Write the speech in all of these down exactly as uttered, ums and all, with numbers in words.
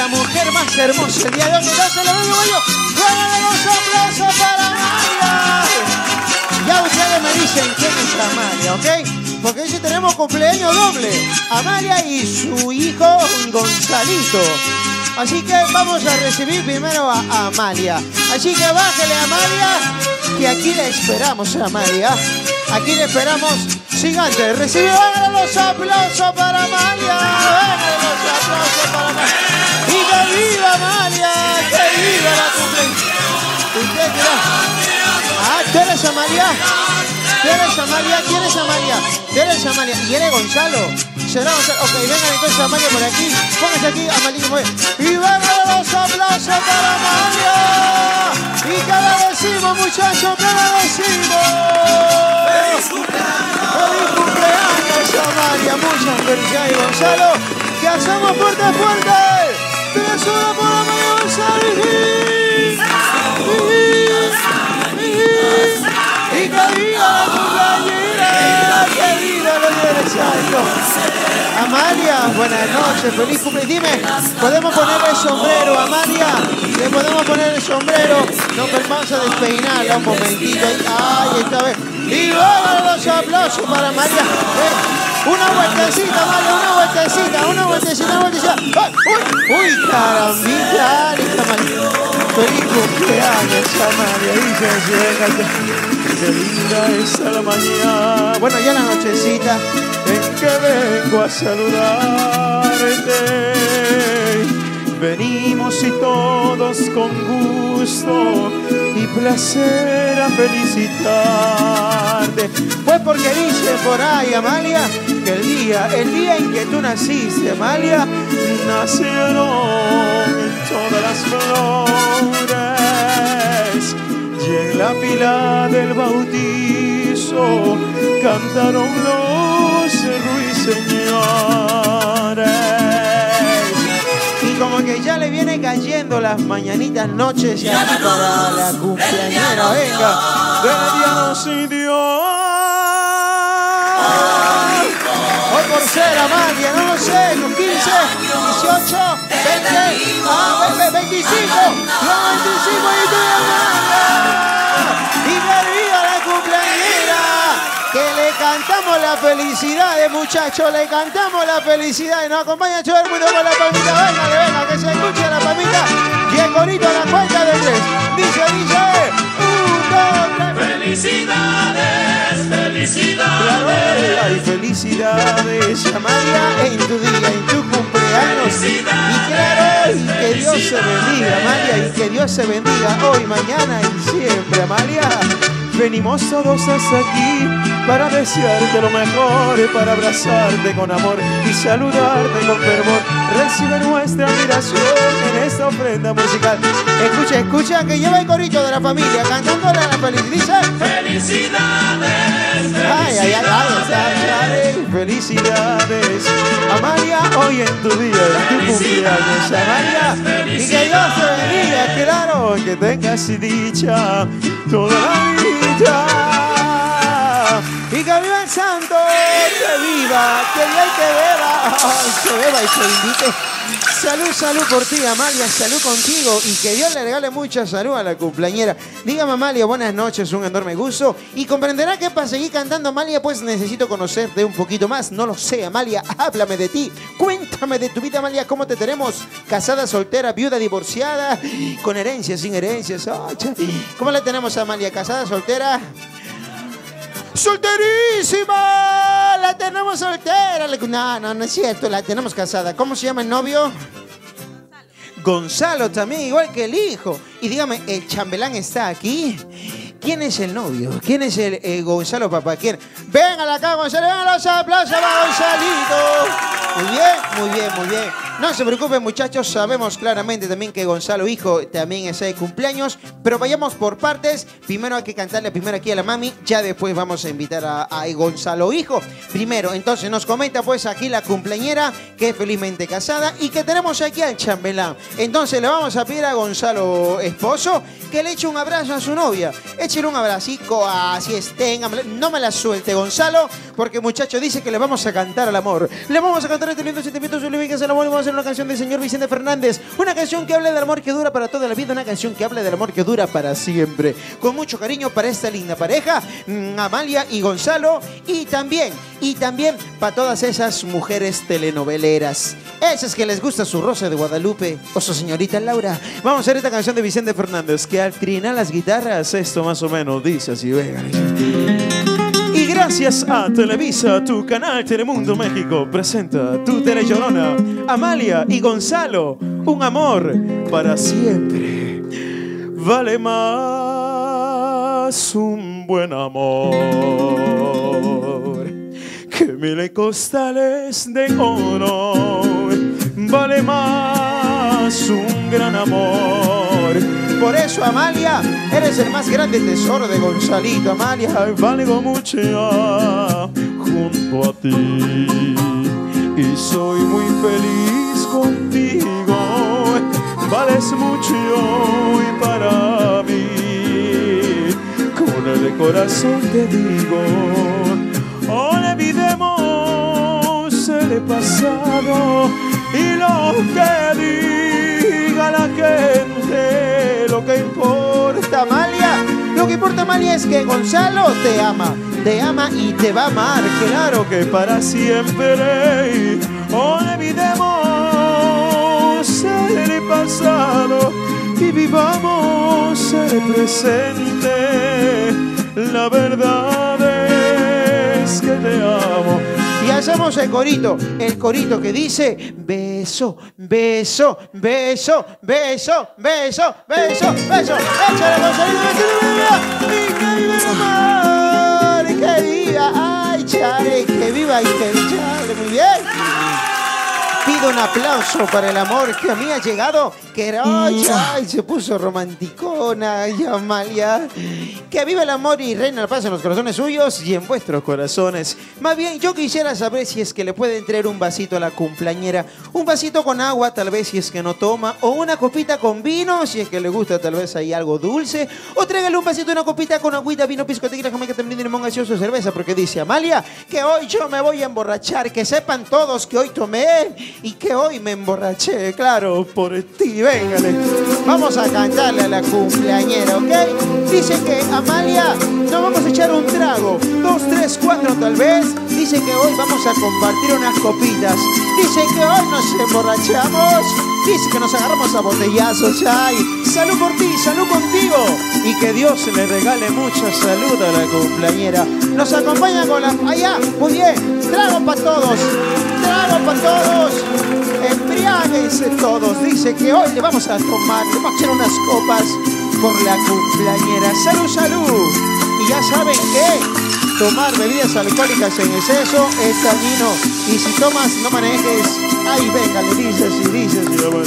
mujer más hermosa el día de hoy. Entonces lo digo yo. ¡Fuera los aplausos para Amalia! Ya ustedes me dicen quién es Amalia, ¿ok? Porque hoy sí tenemos cumpleaños doble. Amalia y su hijo Gonzalito. Así que vamos a recibir primero a, a Amalia. Así que bájale, Amalia, que aquí le esperamos, Amalia. Aquí le esperamos. Gigante, recibe los aplausos para Amalia. Los aplausos para Amalia. Y que viva Amalia, que viva la cumpleaños. ¿Usted qué? Ah, ¿tú eres Amalia? ¿Tú eres Amalia? ¿Quién es Amalia? ¿Tú eres Amalia? ¿Y eres Gonzalo? ¿Será Gonzalo? Ok, vengan entonces Amalia por aquí. Pónganse aquí, Amalia. Y vengan los aplausos para Amalia. Y que le decimos, muchachos, que le decimos. ¡Feliz cumpleaños! ¡Feliz cumpleaños, Amalia! Muchas felicidades, Gonzalo. ¡Que hacemos fuerte, fuerte! ¡Tres horas por Amalia Gonzalo! ¡Y que viva la cumpleañera! ¡Que viva el aniversario! Amalia, buenas noches, feliz cumpleaños. Dime, ¿podemos ponerle el sombrero, Amalia? ¿Le podemos poner el sombrero? Nos vamos a despeinarla un momentito. ¡Ay, esta vez! Y luego los aplausos para Amalia. Eh, una vueltecita, Amalia, una vueltecita, una vueltecita, una vueltecita. ¡Ay! ¡Uy! ¡Uy, carambita! Amalia. ¡Feliz cumpleaños, Amalia! Dice así, venga. ¡Qué linda es la mañana! Bueno, ya la nochecita en que vengo a saludarte. Venimos y todos con gusto y placer a felicitarte. Pues porque dice por ahí, Amalia, que el día, el día en que tú naciste, Amalia, nacieron todas las flores. Y en la pila del bautizo cantaron los ruiseñores. Y como que ya le viene cayendo las mañanitas noches ya para la cumpleañera. Venga, Dios y Dios. Hoy por ser Amalia, no lo sé, con quince, dieciocho, veinte, ah, veinticinco, los veinticinco y tú, Amalia. Y que viva la cumpleañera, que le cantamos la felicidad, muchachos, le cantamos la felicidad. Y nos acompaña todo el mundo con la palmita. Venga, venga, que se escuche la palmita. Y el corito a la cuenta de tres. Dice, dice, un, dos, tres. Felicidades, felicidades. Claro, ay, felicidades, Amalia, en tu día, en tu cumpleaños. Y claro, y que Dios se bendiga, Amalia, y que Dios se bendiga hoy, mañana y siempre, Amalia. Venimos todos hasta aquí para desearte lo mejor, para abrazarte con amor y saludarte con fervor. Recibe nuestra admiración en esta ofrenda musical. Escucha, escucha, que lleva el corito de la familia cantándole a la felicidad. Felicidades, Ay, ay, ay, ay, felicidades, Amalia, hoy en tu día, en tu cumpleaños, Amalia, y que Dios te bendiga, claro, que tengas dicha toda la vida, y que viva el santo, que viva, que viva y que beba, ay, que beba y que invite. Salud, salud por ti, Amalia, salud contigo y que Dios le regale mucha salud a la cumpleañera. Dígame, Amalia, buenas noches, un enorme gusto. Y comprenderá que para seguir cantando, Amalia, pues necesito conocerte un poquito más. No lo sé, Amalia, háblame de ti. Cuéntame de tu vida, Amalia, ¿cómo te tenemos? ¿Casada, soltera, viuda, divorciada? ¿Con herencias, sin herencias? Oh, ¿cómo la tenemos, Amalia? ¿Casada, soltera? ¡Solterísima! La tenemos soltera. No, no, no es cierto, la tenemos casada. ¿Cómo se llama el novio? Gonzalo también, igual que el hijo. Y dígame, ¿el chambelán está aquí? ¿Quién es el novio? ¿Quién es el eh, Gonzalo papá? ¿Quién? Vengan acá, Gonzalo, vengan los aplausos para Gonzalito. Muy bien, muy bien, muy bien. No se preocupen, muchachos, sabemos claramente también que Gonzalo hijo también está de cumpleaños, pero vayamos por partes. Primero hay que cantarle primero aquí a la mami, ya después vamos a invitar a, a Gonzalo hijo. Primero, entonces nos comenta pues aquí la cumpleañera, que es felizmente casada, y que tenemos aquí al chambelán. Entonces le vamos a pedir a Gonzalo esposo que le eche un abrazo a su novia. Échale un abracico, así estén. No me la suelte, Gonzalo, porque muchacho dice que le vamos a cantar al amor. Le vamos a cantar este lindo sentimiento sublime que se lo volvemos a hacer una canción del señor Vicente Fernández. Una canción que hable del amor que dura para toda la vida. Una canción que hable del amor que dura para siempre. Con mucho cariño para esta linda pareja, Amalia y Gonzalo. Y también, y también para todas esas mujeres telenoveleras. Esas que les gusta su Rosa de Guadalupe o su señorita Laura. Vamos a hacer esta canción de Vicente Fernández, que al trinar las guitarras, esto más o menos dice así, venga. Y gracias a Televisa, tu canal Telemundo México presenta tu telellorona, Amalia y Gonzalo, un amor para siempre. Vale más un buen amor que mil costales de oro. Vale más un gran amor. Por eso, Amalia, eres el más grande tesoro de Gonzalito. Amalia, valgo mucho junto a ti y soy muy feliz contigo. Vales mucho y para mí, con el corazón te digo, olvidemos el pasado y lo que diga la gente. Lo que importa, Amalia, lo que importa, Amalia, es que Gonzalo te ama, te ama y te va a amar, claro que para siempre. Olvidemos el pasado y vivamos el presente. La verdad es que te amo. Y hacemos el corito, el corito que dice: beso, beso, beso, beso, beso, beso, beso. Échale, Gonzalito, que viva el amor, que viva, ay, chale, que viva y que chale, muy bien. Pido un aplauso para el amor que a mí ha llegado, que era, ay, ay, se puso romanticona, y Amalia. Que viva el amor y reina la paz en los corazones suyos y en vuestros corazones. Más bien, yo quisiera saber si es que le pueden traer un vasito a la cumpleañera. Un vasito con agua, tal vez, si es que no toma. O una copita con vino, si es que le gusta, tal vez hay algo dulce. O tráigale un vasito, una copita con agüita, vino, pisco, tequila, jamaica, también limón, gaseoso, cerveza. Porque dice Amalia que hoy yo me voy a emborrachar. Que sepan todos que hoy tomé y que hoy me emborraché. Claro, por ti, véngale. Vamos a cantarle a la cumpleañera, ¿ok? Dice que Amalia, nos vamos a echar un trago, dos, tres, cuatro tal vez. Dice que hoy vamos a compartir unas copitas. Dice que hoy nos emborrachamos. Dice que nos agarramos a botellazos. Ay, salud por ti, salud contigo. Y que Dios le regale mucha salud a la cumpleañera. Nos acompaña con la... Allá, muy bien. Trago para todos. Trago para todos. Embriáguense todos. Dice que hoy le vamos a tomar, le vamos a echar unas copas por la cumpleañera. Salud, salud. Y ya saben que tomar bebidas alcohólicas en exceso es dañino. Y si tomas, no manejes. Ay, venga, le dices y dices.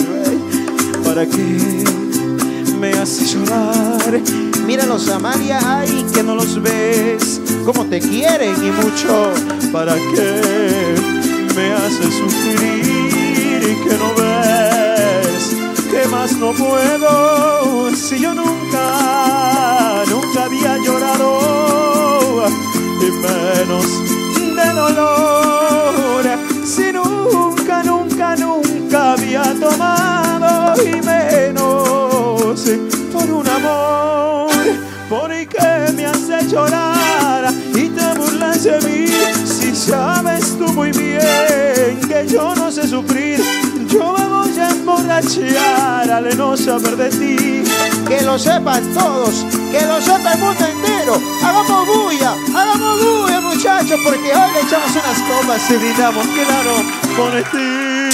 ¿Para qué me haces llorar? Míralos, Amalia, ay, que no los ves. Cómo te quieren y mucho. ¿Para qué me haces sufrir y que no ves? ¿Qué más no puedo? Si yo nunca, nunca había llorado, y menos de dolor. Si nunca, nunca, nunca había tomado, y menos por un amor. ¿Por qué me hace llorar y te burlas de mí? Si sabes tú muy bien que yo no sé sufrir. Yo me voy a emborrachar al no saber de ti. Que lo sepan todos, que lo sepa el mundo entero. Hagamos bulla, hagamos bulla, muchachos, porque hoy le echamos unas copas y brindamos, claro, por ti.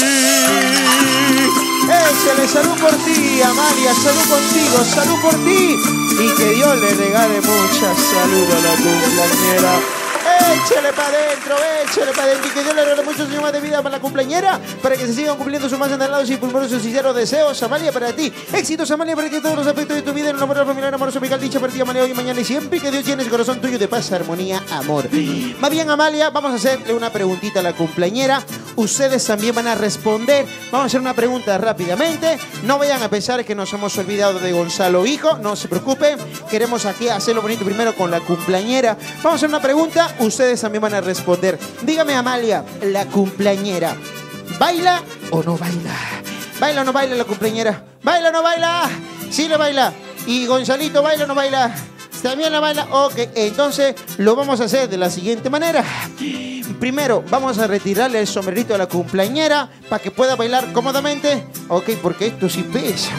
Échale, salud por ti, Amalia, salud contigo, salud por ti. Y que Dios le regale mucha salud a la cumpleañera. Échale para adentro, échale para adentro. Y que Dios le regale muchos años más de vida para la cumpleañera, para que se sigan cumpliendo sus más anhelados y pulmonosos y sinceros deseos. Amalia, para ti. Éxitos, Amalia, para ti en todos los aspectos de tu vida. En el amor familiar, amoroso, amical, dicha para ti, Amalia, hoy, mañana y siempre. Que Dios llene ese corazón tuyo de paz, armonía, amor. Más bien, Amalia, vamos a hacerle una preguntita a la cumpleañera. Ustedes también van a responder. Vamos a hacer una pregunta rápidamente. No vayan a pensar que nos hemos olvidado de Gonzalo hijo. No se preocupen. Queremos aquí hacerlo bonito primero con la cumpleañera. Vamos a hacer una pregunta. Ustedes también van a responder. Dígame, Amalia, la cumpleañera, ¿Baila o no baila? ¿Baila o no baila la cumpleañera? ¿Baila o no baila? Sí le baila. ¿Y Gonzalito baila o no baila? ¿También la baila? Ok, entonces lo vamos a hacer de la siguiente manera. Primero, vamos a retirarle el sombrerito a la cumpleañera para que pueda bailar cómodamente. Ok, porque esto sí pesa.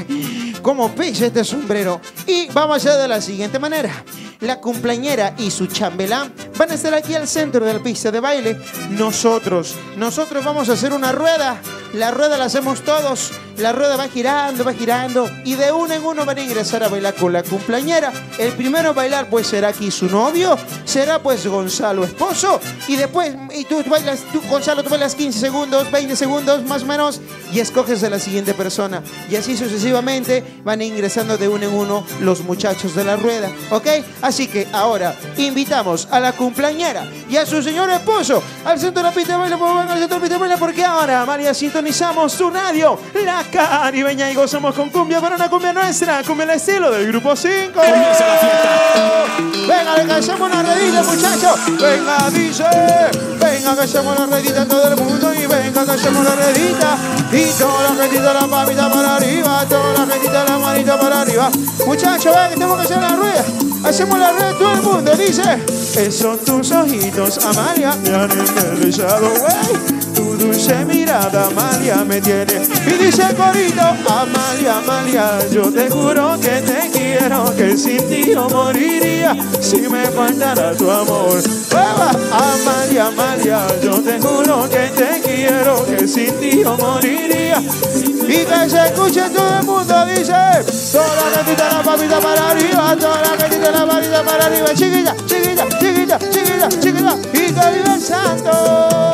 ¿Cómo pesa este sombrero? Y vamos a hacer de la siguiente manera. La cumpleañera y su chambelán van a estar aquí al centro de la pista de baile. Nosotros, nosotros vamos a hacer una rueda. La rueda la hacemos todos. La rueda va girando, va girando. Y de uno en uno van a ingresar a bailar con la cumpleañera. El primero a bailar pues será aquí su novio. Será pues Gonzalo, esposo. Y después, y tú bailas, tú, Gonzalo, tú bailas quince segundos, veinte segundos más o menos. Y escoges a la siguiente persona. Y así sucesivamente van ingresando de uno en uno los muchachos de la rueda. ¿Ok? Así que ahora invitamos a la cumpleañera y a su señor esposo al centro de la pista de baile. Al centro de la pista de baile, porque ahora, María, sintonizamos tu radio, la caribeña, y gozamos con cumbia, para una cumbia nuestra, cumbia al estilo del Grupo cinco. Comienza la fiesta. Venga, le hacemos una redita, muchachos. Venga, dice. Venga, que hacemos la redita a todo el mundo. Y venga, que hacemos la redita. Y toda la redita, la papita para arriba. Toda la redita, la manita para arriba. Muchachos, venga, que tenemos que hacer la rueda. Hacemos la rueda todo el mundo. Dice: esos tus ojitos, Amalia, me han enderezado, güey. Tu dulce mirada, Amalia, me tiene. Y dice el corito: Amalia, Amalia, yo te juro que te quiero, que sin ti yo moriría si me faltara tu amor. ¡Baba! Amalia, Amalia, yo te juro que te quiero, que sin ti yo moriría. Y que se escuche todo el mundo, dice: toda la gatita, la papita para arriba, toda la gatita, la papita para arriba. Chiquita, chiquita, chiquita, chiquita, chiquita. Y que viva el santo.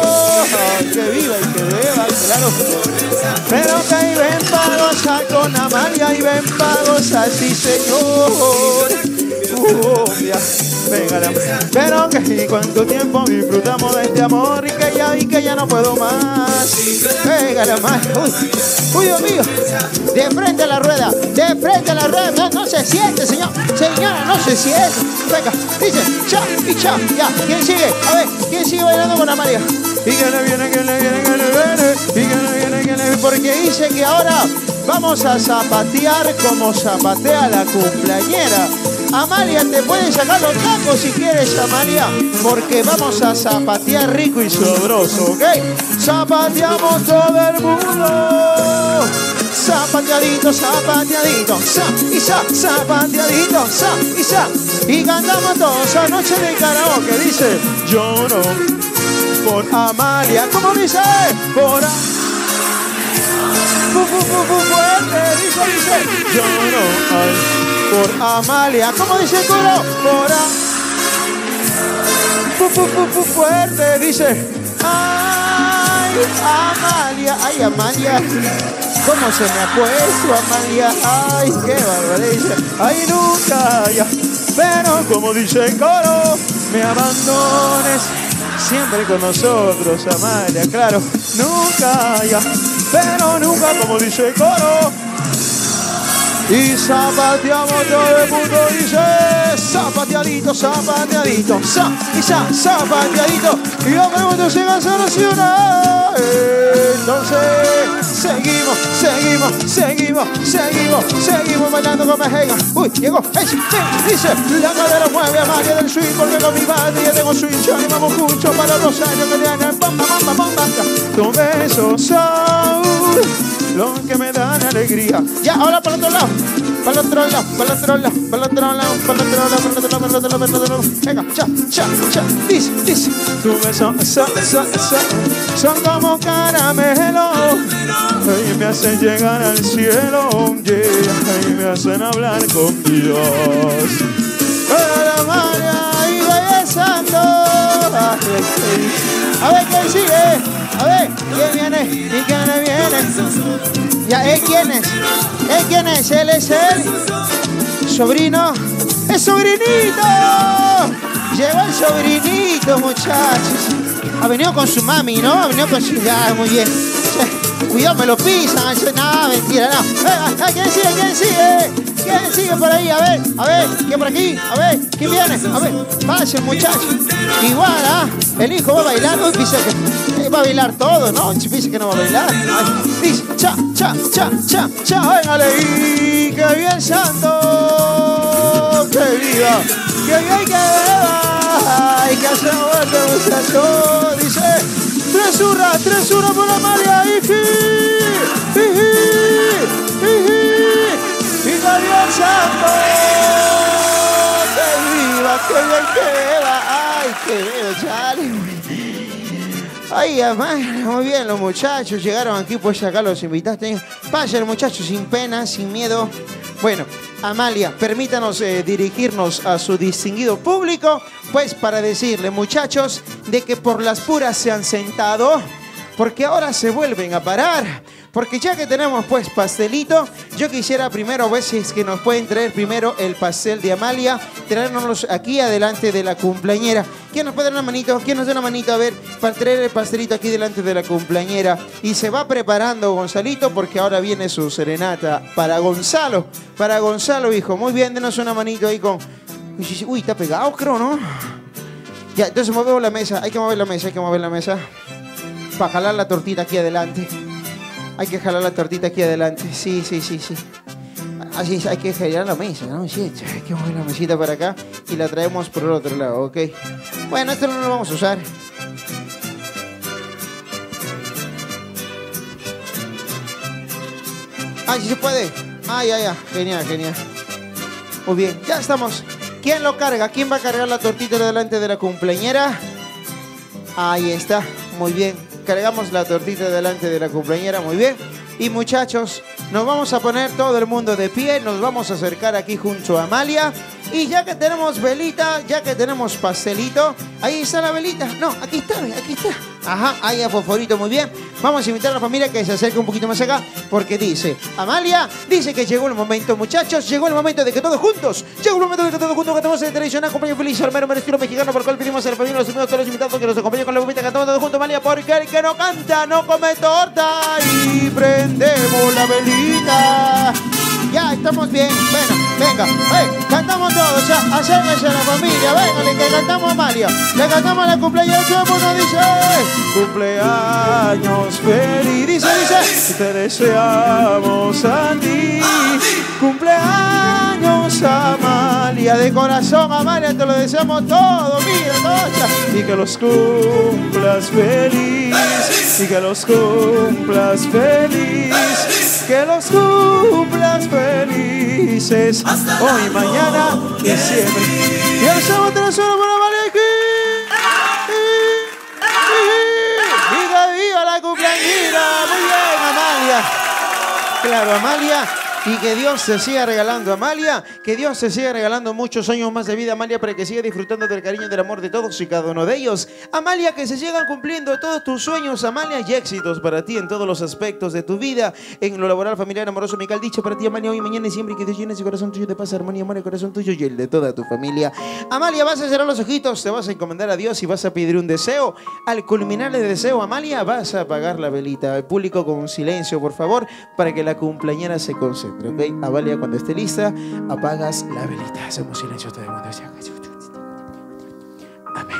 Que viva y que beba, claro. Pero que y ven para gozar con Amalia, y ven para gozar, sí señor. Uh, ya. Venga, la... pero que y cuánto tiempo disfrutamos de este amor, y que ya y que ya no puedo más. Venga, la mano. Uy, uy, Dios mío. De frente a la rueda, de frente a la rueda. No, no se siente, señor. Señora, no se siente. Venga, dice, cha y cha. Ya, ¿quién sigue? A ver, ¿quién sigue bailando con Amalia? Y que le viene, que le viene, que le viene. Y que le viene, que le viene. Porque dice que ahora vamos a zapatear como zapatea la cumpleañera. Amalia, te puedes sacar los tacos si quieres, Amalia, porque vamos a zapatear rico y sabroso, ¿ok? Zapateamos todo el mundo. Zapateadito, zapateadito, sa y sa, zapateadito, sa y sa. Y cantamos todos anoche de karaoke. Dice: lloro por Amalia. ¿Cómo dice? Por Amalia. Fu, fu, fu, fu, fuerte, dice, dice. Lloro ay, por Amalia. ¿Cómo dice el coro? Por a... fu, fu, fu, fu, fuerte, dice. Ay, Amalia, ay, Amalia. ¿Cómo se me ha puesto, Amalia? Ay, qué barbaridad. Ay, nunca ya. Pero como dice el coro, me abandones siempre con nosotros, Amalia, claro. Nunca ya. Pero nunca, como dice el coro. Y zapateamos todo el mundo, dice: zapateadito, zapateadito, sa, y sa, zapateadito. Y la pregunta se soluciona. Entonces, seguimos, seguimos, seguimos, seguimos, seguimos bailando con Mejega. Uy, llegó, hey, sí, dice: la cadera mueve a María del swing, porque con mi madre ya tengo swing. Yo animamos mucho para los años que tienen. Bamba, bamba, bamba. Tus besos son lo que me dan alegría. Ya, ahora para el otro lado. Para el otro lado, para el otro lado, para el otro lado, para el otro lado, para el otro lado, para el otro lado, para el otro lado. Venga, cha, cha, cha. Dice, dice. Tus besos son, son, son, son como caramelo. Y me hacen llegar al cielo. Yeah, y me hacen hablar con Dios. Para la María y besando. A ver quién sigue. A ver, ¿quién viene? ¿Y quién le viene? Ya, ¿eh? ¿Quién es? ¿Eh? ¿Quién es? Él es el sobrino. ¡Es sobrinito! Llegó el sobrinito, muchachos. Ha venido con su mami, ¿no? Ha venido con su... Ya, muy bien. Cuidado, me lo pisan. No, mentira, no. Eh, ¿quién sigue? ¿Quién sigue? ¿Quién sigue por ahí? A ver, a ver, ¿quién por aquí? A ver, ¿quién viene? A ver, pase, muchacho. Igual, ¿ah? ¿eh? El hijo va a bailar. Uy, pisa que... va a bailar todo, ¿no? Si dice que no va a bailar. Ay, dice, cha, cha, cha, cha, cha, véngale. Y que bien santo, que viva, que bien que beba. Y que se muerte, muchacho. Dice, tres hurras, tres hurras por Amalia. Iji, iji, iji. Y que bien santo, que viva, que bien que beba. Ay, qué bello, chale. Ay, además, muy bien, los muchachos llegaron aquí, pues acá los invitaste. Pasen, muchachos, sin pena, sin miedo. Bueno, Amalia, permítanos eh, dirigirnos a su distinguido público, pues para decirle, muchachos, de que por las puras se han sentado, porque ahora se vuelven a parar. Porque ya que tenemos pues pastelito, yo quisiera primero ver si es que nos pueden traer primero el pastel de Amalia, traernos aquí adelante de la cumpleañera. ¿Quién nos puede dar una manito? ¿Quién nos da una manito? A ver, para traer el pastelito aquí delante de la cumpleañera. Y se va preparando Gonzalito porque ahora viene su serenata para Gonzalo. Para Gonzalo, hijo. Muy bien, denos una manito ahí con... Uy, está pegado, creo, ¿no? Ya, entonces movemos la mesa. Hay que mover la mesa, hay que mover la mesa. Para jalar la tortita aquí adelante. Hay que jalar la tortita aquí adelante. Sí, sí, sí, sí. Así es, hay que jalar la mesa, ¿no? Sí, hay que mover la mesita para acá y la traemos por el otro lado, ¿ok? Bueno, esto no lo vamos a usar. Ah, sí se puede. Ah, ya, ya. Genial, genial. Muy bien, ya estamos. ¿Quién lo carga? ¿Quién va a cargar la tortita delante de la cumpleañera? Ahí está. Muy bien. Cargamos la tortita delante de la cumpleañera, muy bien. Y muchachos, nos vamos a poner todo el mundo de pie, nos vamos a acercar aquí junto a Amalia. Y ya que tenemos velita, ya que tenemos pastelito, ahí está la velita. No, aquí está, aquí está. Ajá, ahí a fosforito, muy bien. Vamos a invitar a la familia que se acerque un poquito más acá, porque dice, Amalia, dice que llegó el momento, muchachos, llegó el momento de que todos juntos, llegó el momento de que todos juntos cantemos el tradicional cumpleaños feliz, al mero estilo mexicano, por el cual pedimos a la familia, los amigos, todos los invitados que nos acompañen con la bombita, cantamos todos juntos, Amalia, porque el que no canta no come torta. Y prendemos la velita. Ya, estamos bien. Bueno, venga, hey, cantamos todos, ya, acérquense a la familia, venga, le cantamos a Amalia, le cantamos a la cumpleaños, todo el mundo dice, cumpleaños feliz, dice, dice, te deseamos a ti, cumpleaños Amalia, de corazón Amalia, te lo deseamos todo, mira, todo, y que los cumplas feliz, y que los cumplas feliz, que los cumplas felices, hoy, mañana y siempre. Y el sábado te lo suelo por Amalia aquí. ¡Y que viva la cumpleañera! Muy bien, Amalia. Claro, Amalia. Y que Dios te siga regalando, Amalia, que Dios te siga regalando muchos años más de vida, Amalia, para que siga disfrutando del cariño y del amor de todos y cada uno de ellos. Amalia, que se sigan cumpliendo todos tus sueños, Amalia, y éxitos para ti en todos los aspectos de tu vida, en lo laboral, familiar, amoroso, amical, dicho para ti, Amalia, hoy, mañana y siempre, que Dios llene ese corazón tuyo de paz, armonía, amor, el corazón tuyo y el de toda tu familia. Amalia, vas a cerrar los ojitos, te vas a encomendar a Dios y vas a pedir un deseo. Al culminar el deseo, Amalia, vas a apagar la velita. El público con silencio, por favor, para que la cumpleañera se concentre. ¿Ok? Amalia, cuando esté lista, apagas la velita. Hacemos silencio todo el mundo. Amén.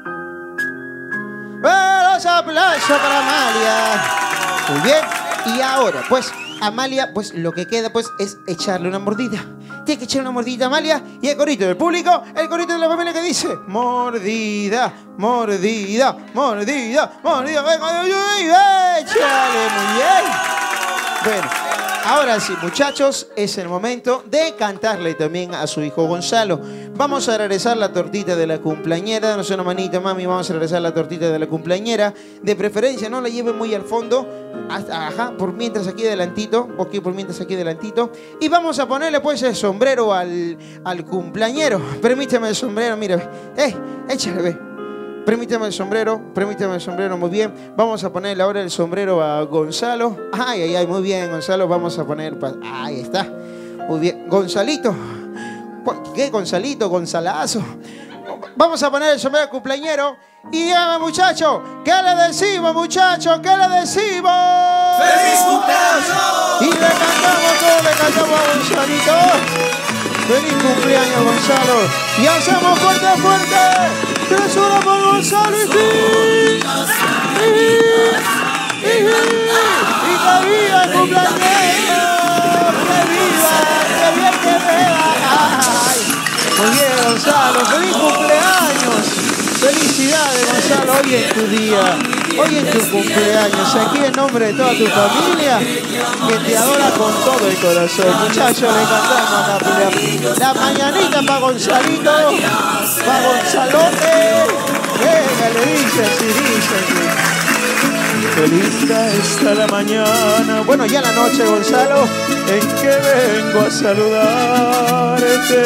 Los aplausos para Amalia. Muy bien. Y ahora, pues, Amalia, pues lo que queda, pues, es echarle una mordida. Tiene que echar una mordida, Amalia. Y el corito del público, el corito de la familia que dice: mordida, mordida, mordida, mordida. Venga, échale, muy bien. Bueno. Ahora sí, muchachos, es el momento de cantarle también a su hijo Gonzalo. Vamos a regresar la tortita de la cumpleañera. Danos una manita, mami. Vamos a regresar la tortita de la cumpleañera. De preferencia, no la lleven muy al fondo. Hasta, ajá, por mientras aquí adelantito. Ok, por mientras aquí adelantito. Y vamos a ponerle pues el sombrero al, al cumpleañero. Permíteme el sombrero, mira. Eh, échale, ve. Permítame el sombrero, permítame el sombrero, muy bien. Vamos a ponerle ahora el sombrero a Gonzalo. Ay, ay, ay, muy bien, Gonzalo. Vamos a poner... Ahí está. Muy bien. Gonzalito. ¿Qué, Gonzalito? Gonzalazo. Vamos a poner el sombrero al cumpleañero. Y ya, muchachos, ¿qué le decimos, muchachos? ¿Qué le decimos? ¡Feliz cumpleaños! Y le cantamos todo, le cantamos a Gonzalito. ¡Feliz cumpleaños, Gonzalo! Y hacemos fuerte, fuerte. ¡Tres horas por Gonzalo y sí! ¡Y que viva el cumpleaños! ¡Que viva! ¡Que bien que me va! ¡Ay! Muy bien, Gonzalo, feliz cumpleaños. Felicidades, Gonzalo, hoy en tu día, hoy en tu cumpleaños. Aquí en nombre de toda tu familia, que te adora con todo el corazón. Muchachos, le cantamos la, la mañanita para Gonzalito, para Gonzalote. Venga, le dice así, dice así. Feliz está la mañana, bueno, ya la noche, Gonzalo, en que vengo a saludarte.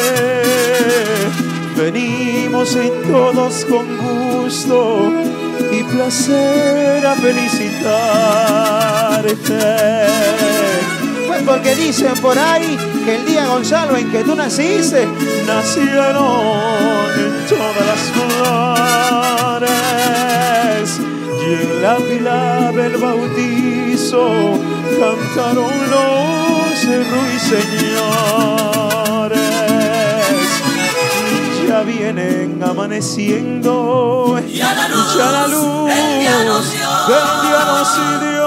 Venimos en todos con gusto y placer a felicitarte. Pues porque dicen por ahí que el día, Gonzalo, en que tú naciste, nacieron todas las flores. Y en la pila del bautizo cantaron los ruiseñores. Ya vienen amaneciendo, ya la luz, ya la luz del día nos dio. del día nos dio.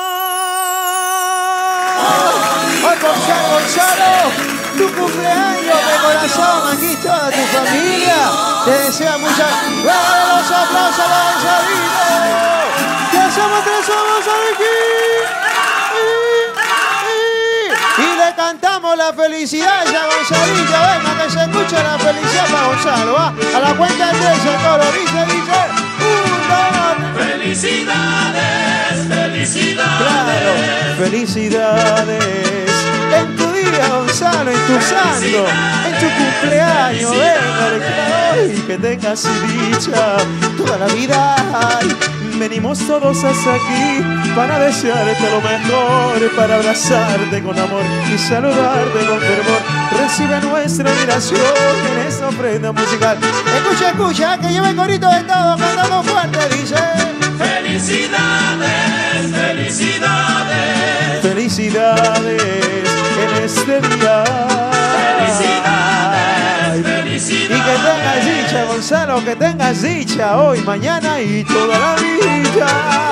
Hoy por San Gonzalo, tu cumpleaños de corazón, aquí toda tu familia te desea muchas. ¡Dale los aplausos a Gonzalito! ¡Que somos tres, somos aquí! Y le cantamos la felicidad a Gonzalito. Venga, que se escuche la felicidad para Gonzalo. ¿Va? A la cuenta de tres, el coro dice, dice. Un, dos. Felicidades, felicidades. Claro, felicidades. En tu día, Gonzalo, en tu santo, en tu cumpleaños. Venga, y que tengas dicha toda la vida. Ay, venimos todos hasta aquí para desearte lo mejor, para abrazarte con amor y saludarte con fervor. Recibe nuestra admiración en esta ofrenda musical. Escucha, escucha, que lleva el corito de todo, cantando fuerte, dice. Felicidades, felicidades. Felicidades en este día. Felicidades, felicidades. Y que tengas dicha, Gonzalo, que tengas dicha hoy, mañana y toda la vida.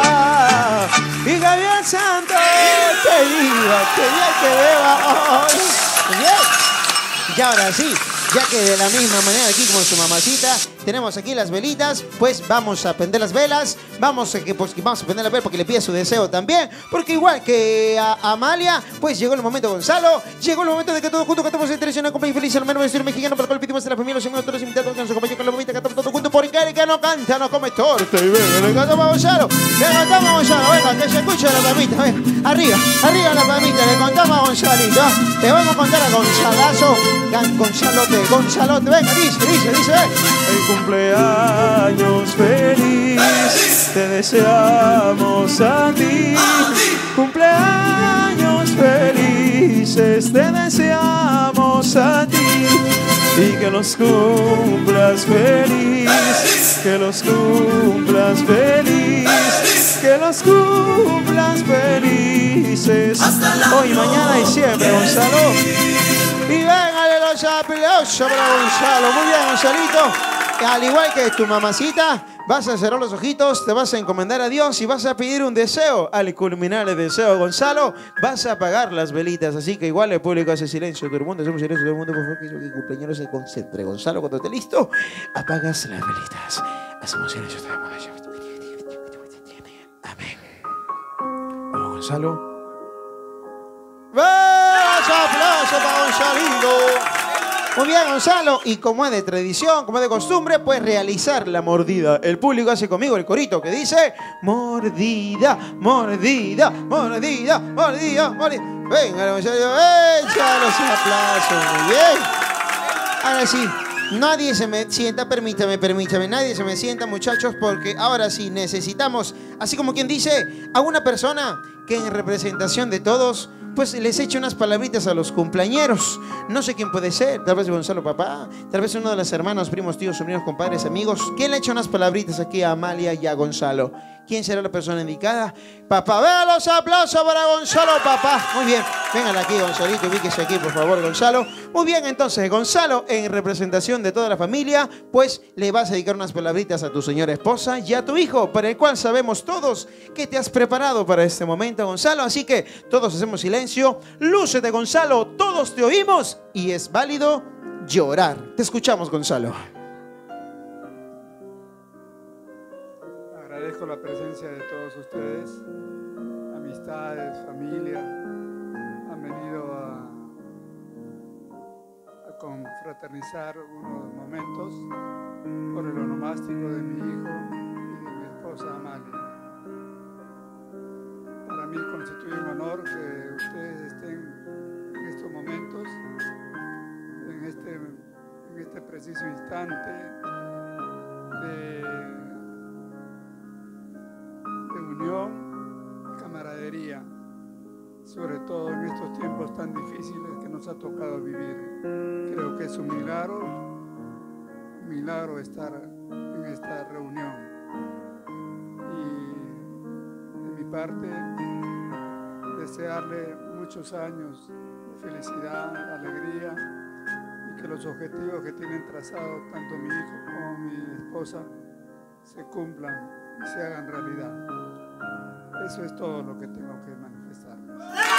Y Gabriel Santos, que viva, que bien que beba hoy. Bien. Y ahora sí, ya que de la misma manera aquí como su mamacita, tenemos aquí las velitas, pues vamos a prender las velas, vamos a, que, pues, vamos a prender las velas porque le pide su deseo también, porque igual que a Amalia, pues llegó el momento, Gonzalo, llegó el momento de que todos juntos cantamos el tradicional cumpleaños feliz al menos del mexicano, para el cual pedimos a la familia, los amigos, todos los invitados, con su compañero, con la mamita, cantamos todos juntos, porque el que no canta no come torta, y venga, le cantamos a Gonzalo, le cantamos a Gonzalo, venga, que se escuche la mamita, venga, arriba, arriba la mamita, le contamos a Gonzalito, te vamos a contar a Gonzalazo, Gonzalote, Gonzalote, venga, dice, dice, dice, el cumpleaños feliz, feliz, te deseamos a ti. a ti. Cumpleaños felices, te deseamos a ti. Y que los cumplas feliz, feliz. Que los cumplas feliz, feliz. Que los cumplas felices. Hoy, mañana y siempre, Gonzalo. Y véngale los aplausos para Gonzalo. Muy bien, Gonzalito. Al igual que tu mamacita, vas a cerrar los ojitos, te vas a encomendar a Dios y vas a pedir un deseo. Al culminar el deseo, Gonzalo, vas a apagar las velitas. Así que igual el público hace silencio. Todo el mundo, hacemos silencio. Todo el mundo, por favor, que el cumpleaños se concentre. Gonzalo, cuando esté listo, apagas las velitas. Hacemos silencio. Amén. Vamos, Gonzalo. ¡Vamos! ¡Aplausos para Gonzalito! Muy bien, Gonzalo, y como es de tradición, como es de costumbre, pues realizar la mordida. El público hace conmigo el corito que dice mordida, mordida, mordida, mordida, mordida. Venga, Gonzalo, echa los aplausos, muy bien. Ahora sí, nadie se me sienta, permítame, permítame, nadie se me sienta, muchachos, porque ahora sí necesitamos, así como quien dice, a una persona que en representación de todos, pues les eche unas palabritas a los cumpleañeros. No sé quién puede ser, tal vez Gonzalo papá, tal vez uno de los hermanos, primos, tíos, sobrinos, compadres, amigos. ¿Quién le echa unas palabritas aquí a Amalia y a Gonzalo? ¿Quién será la persona indicada? Papá, vean los aplausos para Gonzalo, papá. Muy bien, vengan aquí, Gonzalito, ubíquese aquí, por favor, Gonzalo. Muy bien, entonces, Gonzalo, en representación de toda la familia, pues le vas a dedicar unas palabritas a tu señora esposa y a tu hijo, para el cual sabemos todos que te has preparado para este momento, Gonzalo. Así que todos hacemos silencio. Lúcete, Gonzalo, todos te oímos y es válido llorar. Te escuchamos, Gonzalo. Agradezco la presencia de todos ustedes, amistades, familia, han venido a, a confraternizar unos momentos por el onomástico de mi hijo y de mi esposa Amalia. Para mí constituye un honor que ustedes estén en estos momentos, en este, en este preciso instante de de unión, camaradería, sobre todo en estos tiempos tan difíciles que nos ha tocado vivir. Creo que es un milagro, un milagro estar en esta reunión. Y de mi parte, desearle muchos años de felicidad, alegría, y que los objetivos que tienen trazados tanto mi hijo como mi esposa se cumplan y se hagan realidad. Eso es todo lo que tengo que manifestarles.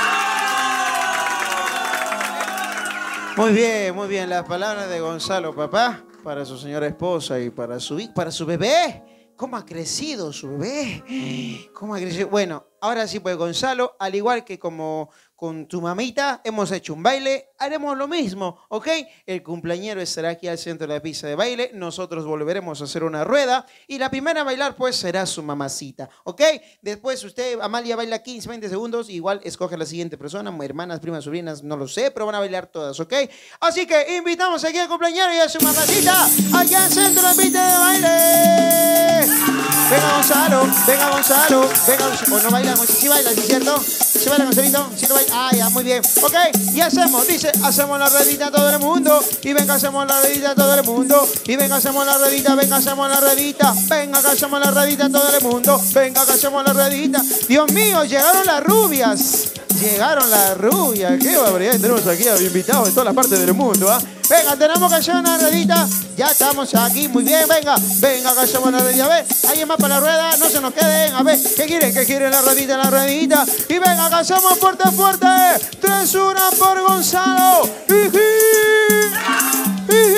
Muy bien, muy bien. Las palabras de Gonzalo, papá, para su señora esposa y para su hijo, para su bebé. ¿Cómo ha crecido su bebé? ¿Cómo ha crecido? Bueno, ahora sí, pues Gonzalo, al igual que como con tu mamita hemos hecho un baile, haremos lo mismo, ¿ok? El cumpleañero estará aquí al centro de la pista de baile, nosotros volveremos a hacer una rueda y la primera a bailar pues será su mamacita, ¿ok? Después usted, Amalia, baila quince, veinte segundos, igual escoge a la siguiente persona, hermanas, primas, sobrinas, no lo sé, pero van a bailar todas, ¿ok? Así que invitamos aquí al cumpleañero y a su mamacita allá al centro de la pista de baile. Venga Gonzalo, venga Gonzalo, venga Gonzalo. O no baila, sí baila, ¿sí es cierto? ¿Sí baila Gonzalito? ¿Sí lo baila? Ah, ya, muy bien. Ok, y hacemos, dice, hacemos la ruedita a todo el mundo. Y venga, hacemos la ruedita a todo el mundo. Y venga, hacemos la ruedita, venga, hacemos la ruedita. Venga, que hacemos la ruedita a todo el mundo. Venga, que hacemos la ruedita. Dios mío, llegaron las rubias. Llegaron las rubias. Qué barbaridad, tenemos aquí a invitados de todas las partes del mundo, ¿ah? ¿eh? Venga, tenemos que hacer una ruedita. Ya estamos aquí, muy bien, venga. Venga, que hacemos la ruedita. A ver, alguien más para la rueda, no se nos queden. A ver, ¿qué quieren? ¿Qué quieren la ruedita, la ruedita? Y venga, que hacemos fuerte, fuerte. Tres, una por Gonzalo. Iji, iji,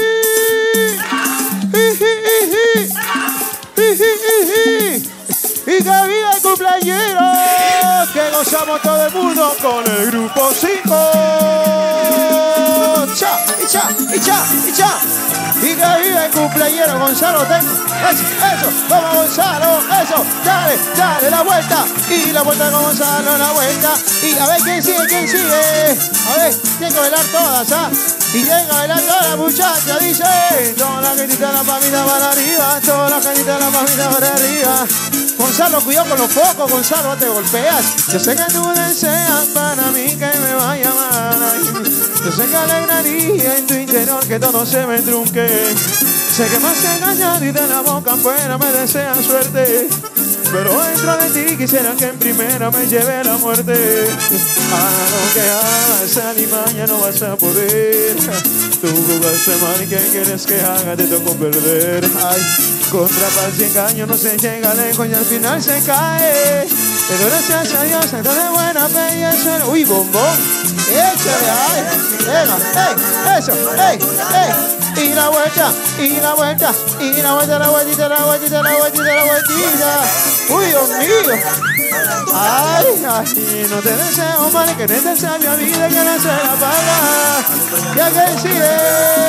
iji, iji, iji, iji. Y que viva el cumpleañero, que gozamos todo el mundo con el grupo cinco. Cha, y cha, y cha, y cha. Y que viva el cumpleañero, Gonzalo. Ten, eso, eso, vamos Gonzalo, eso. Dale, dale la vuelta. Y la vuelta con Gonzalo, la vuelta. Y a ver quién sigue, quién sigue. A ver, tiene que bailar todas, ¿ah? Y llega a bailar toda la muchacha, dice. Toda la gentita, la mamita para arriba. Toda la gentita, la mamita para arriba. Gonzalo, cuidado con los focos, Gonzalo, te golpeas. Yo sé que tú deseas para mí que me vaya mal. Yo sé que alegraría en tu interior que todo se me trunque. Sé que más engañar y de la boca afuera me desean suerte. Pero dentro de ti quisiera que en primera me lleve la muerte. Haga lo que hagas, alimaña no vas a poder. Tú jugaste mal y ¿qué quieres que haga? Te tocó perder. Ay, contra paz y engaño no se llega lejos y al final se cae. Pero gracias a Dios está de buena fe y eso es... Uy, bombón, échale, ay, venga, ey, eso, ey, ey. Y la vuelta, y la vuelta, y la vuelta, la vueltita, la vueltita, la vueltita, la vueltita. Uy, Dios mío. Ay, ay, no te deseo mal, que no te sabia vida, que no se la paga. Ya que sigue.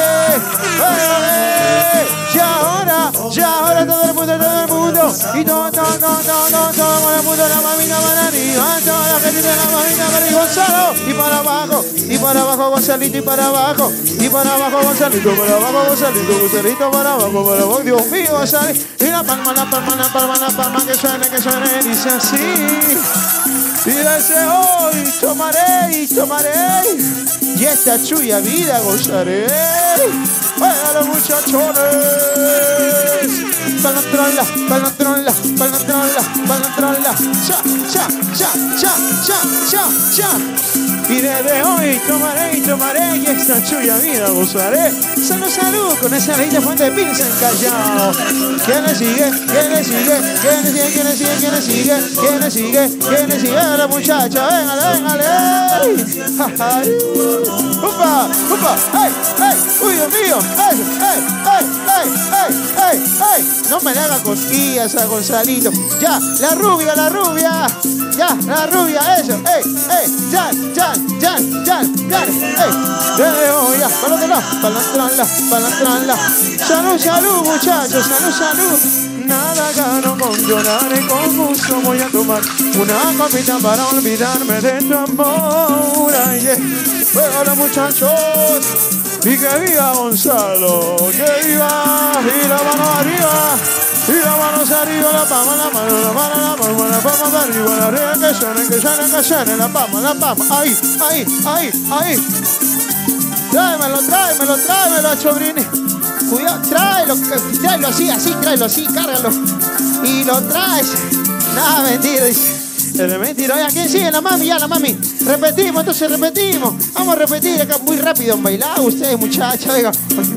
Y ahora, ya ahora todo el mundo, todo el mundo. Y todo, todo, todo, todo, todo, todo el mundo, la mamita para arriba. Toda la gente de la mamita para arriba, Gonzalo. Y para abajo, y para abajo, Gonzalito, y para abajo. Y para abajo, Gonzalito, para abajo, Gonzalito, Gonzalito, para abajo, para abajo. Dios mío, Gonzalo. Y la palma, la palma, la palma, la palma, que suene, que suene, dice así. Y dice hoy, tomaré y tomaré. Y esta chuya vida gozaré. Para los muchachones. palotrola, palotrola, palotrola, palotrola. Cha, cha, cha, cha, cha, cha, cha. Y desde hoy tomaré y tomaré y esta chulla vida gozaré. Salud, salud, con esa reina fuente de pinza en Callao. ¿Quién le sigue? ¿Quién le sigue? ¿Quién le sigue? ¿Quién le sigue? ¿Quién le sigue? ¿Quién le sigue? ¿Quién le sigue? A la muchacha, véngale, véngale. ¡Ay! ¡Upa! ¡Upa! ¡Ay! ¡Ay! ¡Uy, Dios mío! ¡Ay! ¡Ay! ¡Ay! ¡Ay! ¡Ay! ¡Ay! ¡Ay! No me le haga cosquillas a Gonzalito. Ya, la rubia, la rubia. Ya, la rubia, eso. ¡Ey! ¡Ey! ¡Yan! ¡Yan! ¡Yan! ¡Yan! ¡Yan! ¡Ey! ¡Veo ya! ¡Palantronla! ¡Palantronla! ¡Palantronla! ¡Salud, salud, muchachos! ¡Salud, salud! Nada gano con llorar y con gusto voy a tomar una copita para olvidarme de tu amor. Ay, yeah. Bueno, muchachos, y que viva Gonzalo, que viva, y la mano arriba, y la mano arriba, la palma, la mano, la mano, la palma, la palma de arriba, la arriba, que suene, que suene, que suene, la palma, la palma, ahí, ahí, ahí, ahí. Tráemelo, tráemelo, tráemelo, Chobrini. Cuidado, tráelo, tráelo así, así, tráelo así, cárgalo. Y lo traes. Nada, mentira, dice. Es mentira. Oye, ¿a quién sigue? La mami, ya, la mami. Repetimos, entonces repetimos. Vamos a repetir acá muy rápido en bailar. Ustedes, muchachos, oiga.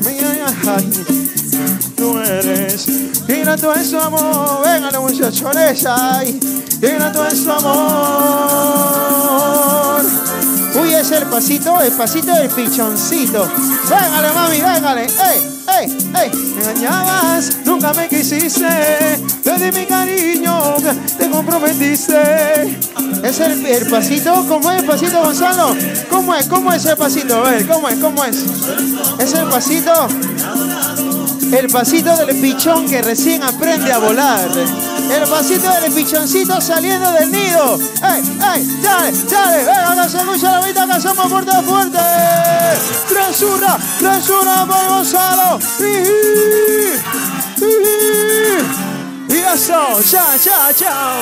Tú eres, mira todo eso, amor. Venga, muchachones, ay. Mira todo eso, amor. Uy, es el pasito, el pasito del pichoncito. Véngale, mami, véngale. ¡Ey! ¡Ey! ¡Ey! Me engañabas, nunca me quisiste. Te di mi cariño, te comprometiste. ¿Es el, el pasito? ¿Cómo es el pasito, Gonzalo? ¿Cómo es? ¿Cómo es el pasito? A ver, ¿cómo es? ¿Cómo es? ¿Es el pasito? El pasito del pichón que recién aprende a volar. El pasito del pichoncito saliendo del nido. ¡Ey! ¡Ey! ¡Dale! ¡Dale! ¡Venga, que se escucha la mitad, que hacemos fuerte, fuerte! ¡Tresura! ¡Tresura por Gonzalo! ¡Y eso! ¡Cha, cha, cha!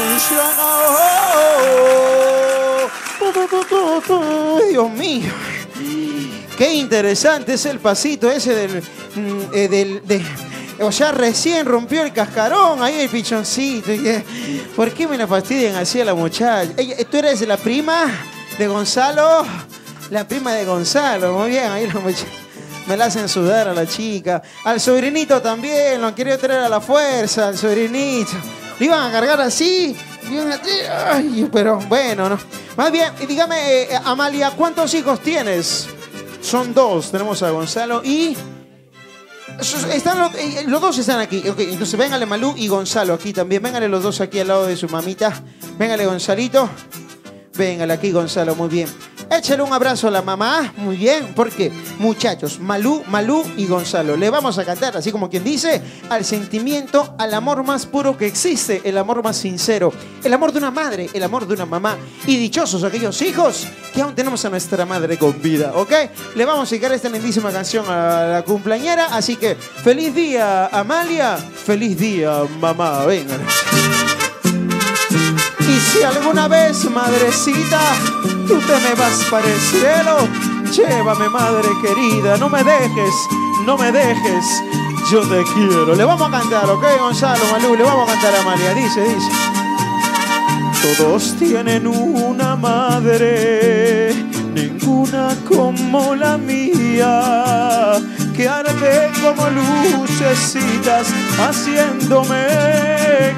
¡Dios mío! ¡Qué interesante es el pasito ese del... Eh, del de, o sea, recién rompió el cascarón ahí el pichoncito. ¿Por qué me la fastidian así a la muchacha? Ella, ¿tú eres la prima de Gonzalo? La prima de Gonzalo, muy bien, ahí la muchacha. Me la hacen sudar a la chica. Al sobrinito también, lo han querido traer a la fuerza, al sobrinito. Lo iban a cargar así. Ay, pero bueno, no. Más bien, dígame, eh, Amalia, ¿cuántos hijos tienes? Son dos, tenemos a Gonzalo y... Están los, los dos están aquí. Okay, entonces véngale Malú y Gonzalo aquí también. Véngale los dos aquí al lado de su mamita. Véngale Gonzalito. Véngale aquí Gonzalo, muy bien. Échale un abrazo a la mamá. Muy bien, porque muchachos, Malú, Malú y Gonzalo, le vamos a cantar, así como quien dice, al sentimiento, al amor más puro que existe, el amor más sincero, el amor de una madre, el amor de una mamá. Y dichosos aquellos hijos que aún tenemos a nuestra madre con vida, ¿ok? Le vamos a dedicar esta lindísima canción a la cumpleañera, así que feliz día, Amalia, feliz día, mamá, venga. Y si alguna vez, madrecita, tú te me vas para el cielo, llévame, madre querida, no me dejes, no me dejes, yo te quiero. Le vamos a cantar, ¿ok, Gonzalo, Malú? Le vamos a cantar a Amalia, dice, dice. Todos tienen una madre, ninguna como la mía, que arde como lucecitas haciéndome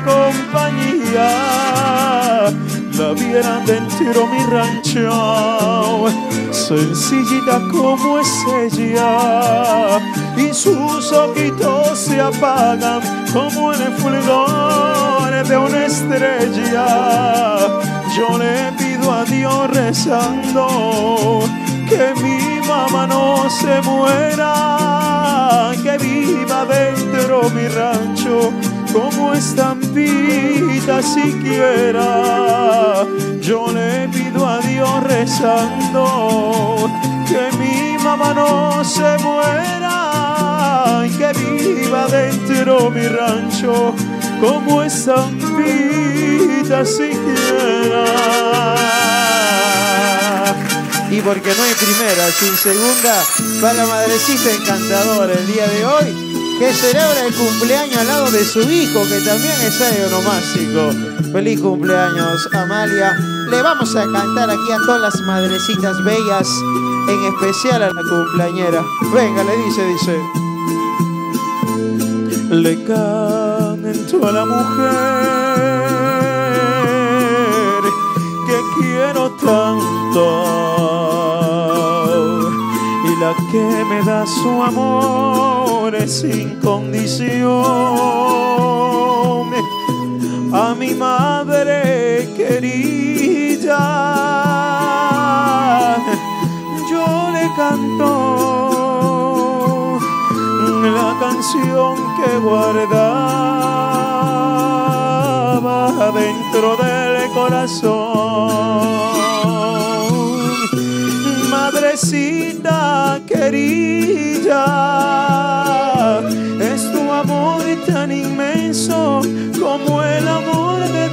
compañía. La viera dentro mi rancho, sencillita como es ella, y sus ojitos se apagan como el fulgor de una estrella. Yo le pido a Dios rezando que mi mamá no se muera, que viva dentro mi rancho como estampita siquiera. Yo le pido a Dios rezando que mi mamá no se muera, que viva dentro mi rancho como estampita siquiera. Y porque no hay primera sin segunda, va la madrecita encantadora el día de hoy. que celebra el cumpleaños al lado de su hijo, que también es onomástico. Feliz cumpleaños, Amalia. Le vamos a cantar aquí a todas las madrecitas bellas, en especial a la cumpleañera. Venga, le dice, dice. Le canto a la mujer que quiero tanto y la que me da su amor sin condición. A mi madre querida yo le canto la canción que guardaba dentro del corazón. Madrecita querida, es tu amor tan inmenso como el amor de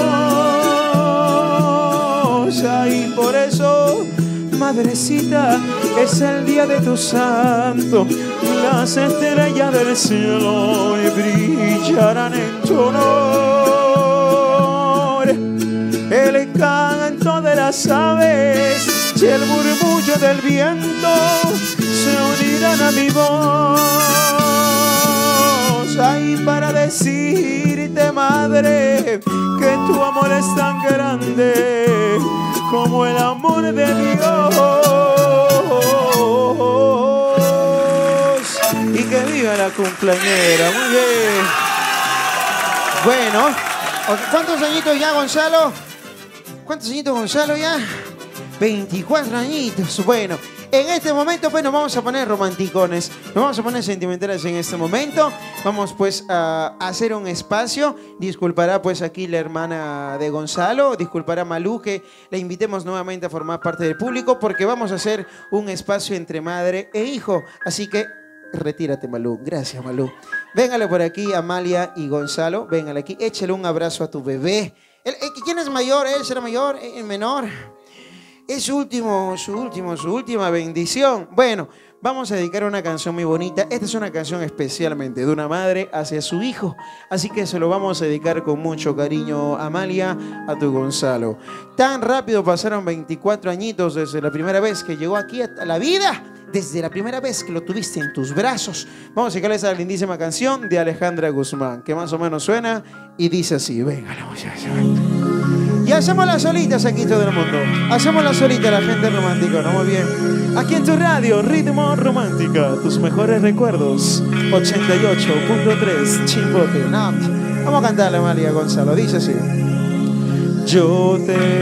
Dios. Y por eso, madrecita, es el día de tu santo. Las estrellas del cielo brillarán en tu honor. El canto de las aves y el murmullo del viento se unirán a mi voz. Ay, para decirte, madre, que tu amor es tan grande como el amor de Dios. Y que viva la cumpleañera. Muy bien. Bueno, ¿cuántos añitos ya, Gonzalo? ¿Cuántos añitos, Gonzalo, ya? veinticuatro añitos. Bueno, en este momento pues nos vamos a poner romanticones, nos vamos a poner sentimentales en este momento. Vamos pues a hacer un espacio. Disculpará pues aquí la hermana de Gonzalo, disculpará Malú que la invitemos nuevamente a formar parte del público, porque vamos a hacer un espacio entre madre e hijo. Así que retírate, Malú. Gracias, Malú. Véngale por aquí, Amalia y Gonzalo. Véngale aquí, échale un abrazo a tu bebé. ¿El, el, ¿Quién es mayor? ¿Él será mayor? ¿El menor? Es su último, su último, su última bendición. Bueno, vamos a dedicar una canción muy bonita. Esta es una canción especialmente de una madre hacia su hijo. Así que se lo vamos a dedicar con mucho cariño, Amalia, a tu Gonzalo. Tan rápido pasaron veinticuatro añitos desde la primera vez que llegó aquí a la vida. Desde la primera vez que lo tuviste en tus brazos. Vamos a dedicarle esa lindísima canción de Alejandra Guzmán, que más o menos suena y dice así. Venga, la voy a hacer. Y hacemos las solitas aquí todo el mundo. Hacemos las solitas la gente romántica, ¿no? Muy bien. Aquí en tu radio, Ritmo Romántica, tus mejores recuerdos. ochenta y ocho punto tres, Chimbote. No, vamos a cantarle, Amalia, Gonzalo. Dice así. Yo te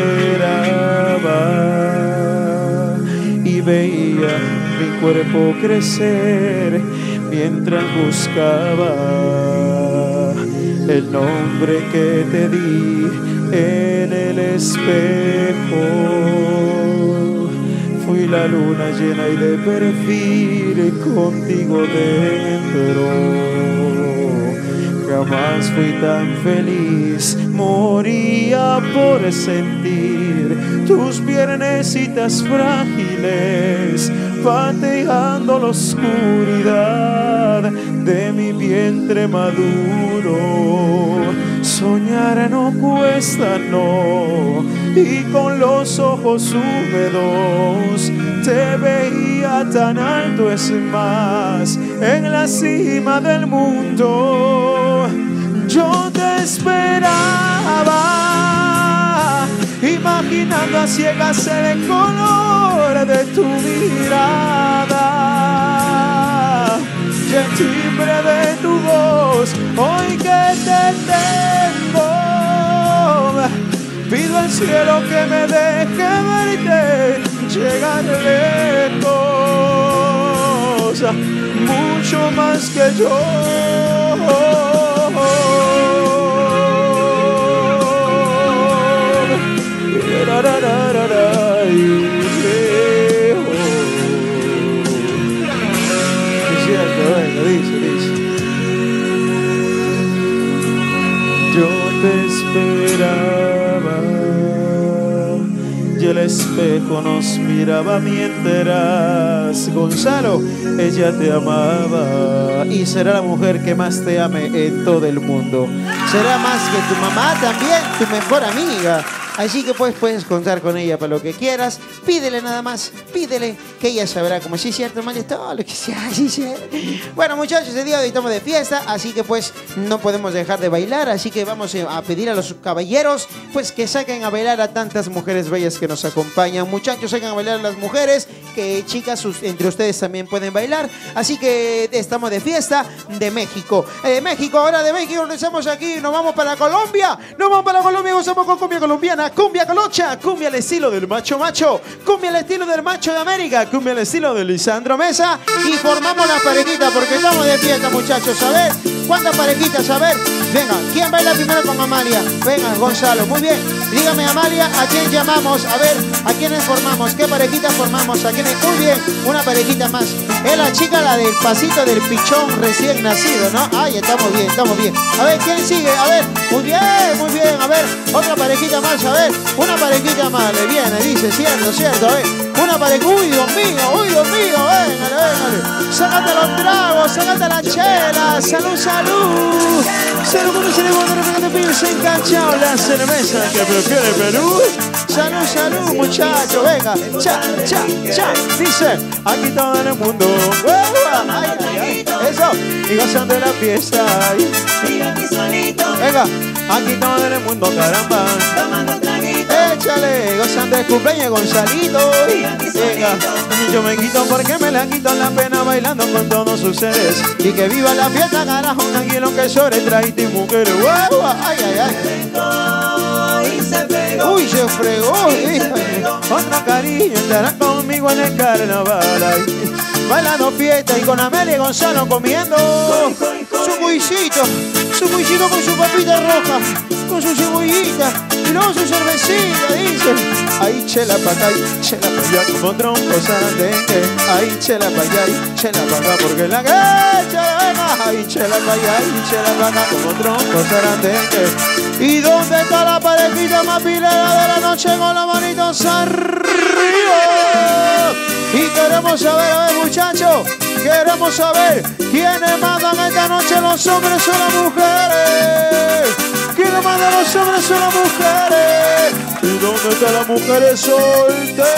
esperaba y veía mi cuerpo crecer mientras buscaba el nombre que te di en el espejo. Fui la luna llena y de perfil contigo dentro. Jamás fui tan feliz, moría por sentir tus piernecitas frágiles pateando la oscuridad de mi vientre maduro. Soñar no cuesta, no, y con los ojos húmedos te veía tan alto, es más, en la cima del mundo. Yo te esperaba, imaginando a ciegas el color de tu mirada y el timbre de tu voz. Hoy que te tengo, pido al cielo que me deje verte llegar lejos, mucho más que yo. Dice, dice. Yo te esperaba y el espejo nos miraba mientras Gonzalo, ella te amaba. Y será la mujer que más te ame en todo el mundo. Será más que tu mamá, también tu mejor amiga. Así que pues puedes contar con ella para lo que quieras. Pídele nada más, pídele, que ella sabrá como si es cierto, hermano, todo lo que sea, sí, sí. Bueno, muchachos, el día de hoy estamos de fiesta, así que pues no podemos dejar de bailar. Así que vamos a pedir a los caballeros pues que saquen a bailar a tantas mujeres bellas que nos acompañan. Muchachos, saquen a bailar a las mujeres, que chicas, sus, entre ustedes también pueden bailar. Así que estamos de fiesta de México. De eh, México, ahora de México, regresamos aquí, nos vamos para Colombia. Nos vamos para Colombia, gozamos con cumbia colombiana. Cumbia colocha, cumbia al estilo del macho macho, cumbia al estilo del macho de América, cumbia al estilo de Lisandro Mesa. Y formamos la parejita porque estamos de fiesta, muchachos. A ver, ¿cuántas parejitas? A ver, venga, ¿quién baila primero con Amalia? Venga, Gonzalo, muy bien. Dígame, Amalia, ¿a quién llamamos? A ver, ¿a quiénes formamos? ¿Qué parejita formamos? ¿A quiénes? Muy bien, una parejita más. Es la chica, la del pasito del pichón recién nacido, ¿no? Ay, estamos bien, estamos bien. A ver, ¿quién sigue? A ver, muy bien, muy bien. A ver, otra parejita más, a ver. Una parejita más, le viene, dice, cierto, cierto, a ver. Una parejita, uy, Dios mío, uy, Dios mío, véngale, véngale. Sácate los tragos, sácate la chela, salud, salud. Salud, cuando se le va a dar repente piensa enganchado la cerveza que prefiere Perú. Salud, salud, muchachos, venga, cha, cha, cha. Dice, aquí todo en el mundo, ay, ay, ay, eso, y gozando de la fiesta. Venga, aquí todo en el mundo, caramba. Échale, gozando de cumpleaños, Gonzalito. Venga, yo me quito porque me la quito la pena bailando con todos ustedes. Y que viva la fiesta, carajo, tranquilo que sobre traíste y mujeres. Ay, ay, ay. Uy, se fregó. Otra cariño estará conmigo en el carnaval. Ay. Bailando fiesta y con Amelia y Gonzalo comiendo su cuisito, su cuisito con su papita roja, con su cebollita y luego su cervecita, dice. Ay, chela pa' acá, chela pa' allá, como trompo sarandengue. Ay, chela pa' allá, chela pa' acá, porque la que chela venga. Ay, chela pa' allá, chela pa' acá, como trompo sarandengue. ¿Y dónde está la parejita más pilera de la noche con las manitos arriba? Y queremos saber, a ver, muchachos, queremos saber quiénes mandan esta noche, los hombres o las mujeres. ¿Quiénes mandan los hombres o las mujeres? ¿Y dónde están las mujeres solteras?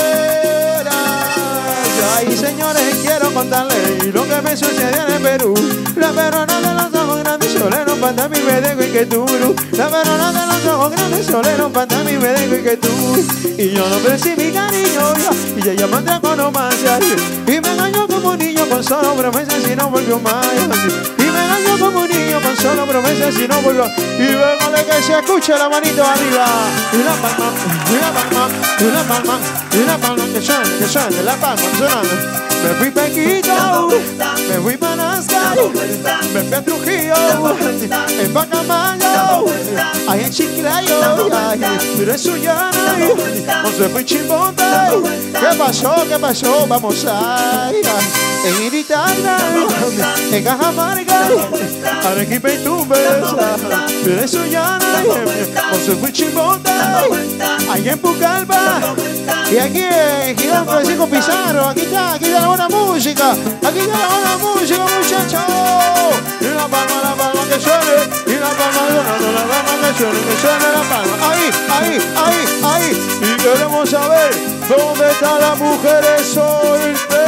Ay, señores, quiero contarles lo que me sucedió en el Perú. La perona de los ojos grandes, solero, panta mi medengo y que tú. La perona de los ojos grandes, solero, panta mi medengo y que tú. Y yo no percibí cariño, yo, y ella me atracó nomás. Y me engañó como un niño con solo promesas y no volvió más. Y me engañó como un niño con solo promesas y no volvió. Y luego de que se escuche la manito arriba. Y la palma, y la palma, y la palma, y la palma, que suene, que suene, la palma sonando. Me fui pa' Quito, me fui pa' Nazca, me fui a Trujillo, en Pacamayo, ahí en Chiclayo, mire Sullana, no se fue Chimbote. ¿Qué pasó? ¿Qué pasó? Vamos a ir en Iritana, en Cajamarca, Arequipa y Tumbes, mire Sullana, no se fue Chimbote, ahí en Pucallpa, y aquí en Girón Francisco Pizarro. Aquí está, aquí está la buena música, aquí está la buena música, muchachos. Y la palma, la palma que suene, y la palma, la, la palma que suene, que suene la palma. Ahí, ahí, ahí, ahí. Y queremos saber dónde están las mujeres solteras.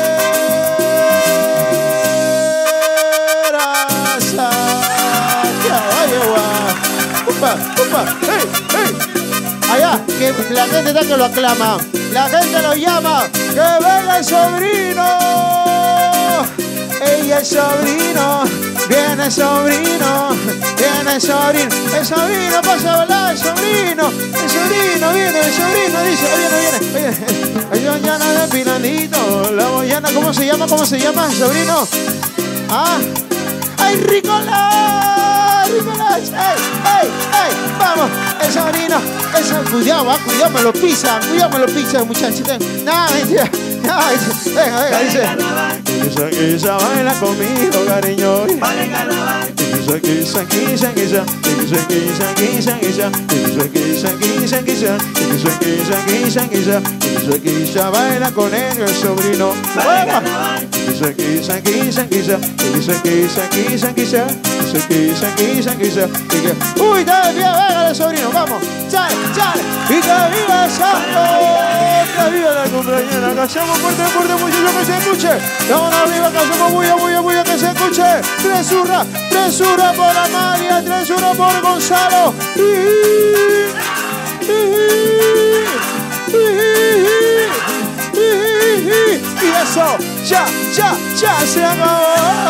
Upa, upa, hey, hey. Allá, que la gente está que lo aclama, la gente lo llama, que venga el sobrino. Ella es sobrino, viene el sobrino, viene el sobrino, el sobrino pasa a volar, el sobrino, el sobrino viene, el sobrino dice, viene, viene, viene. Ay, Boyana de Pilandito, la Boyana, ¿cómo se llama? ¿Cómo se llama el sobrino? Ah, ay, Ricolás, Ricolás, ey, ey, ey, vamos, el sobrino, el sobrino, cuidado, ah, cuidado, me lo pisan, cuidado, me lo pisan, muchachos, no, mentira, no, venga, venga, dice, esa, esa baila conmigo, cariño, Baila con él el sobrino. Uy, todavía venga el sobrino, vamos. Chale, chale. Y que viva Santo. Que viva la cumpleañera. Que hacemos fuerte, fuerte, muchacho, que se escuche. Vamos arriba, que hacemos bulla, bulla, bulla, que se escuche. Tres hurra, tres hurra por Amalia, tres hurra por Gonzalo. Y eso, ya, ya, ya se acabó.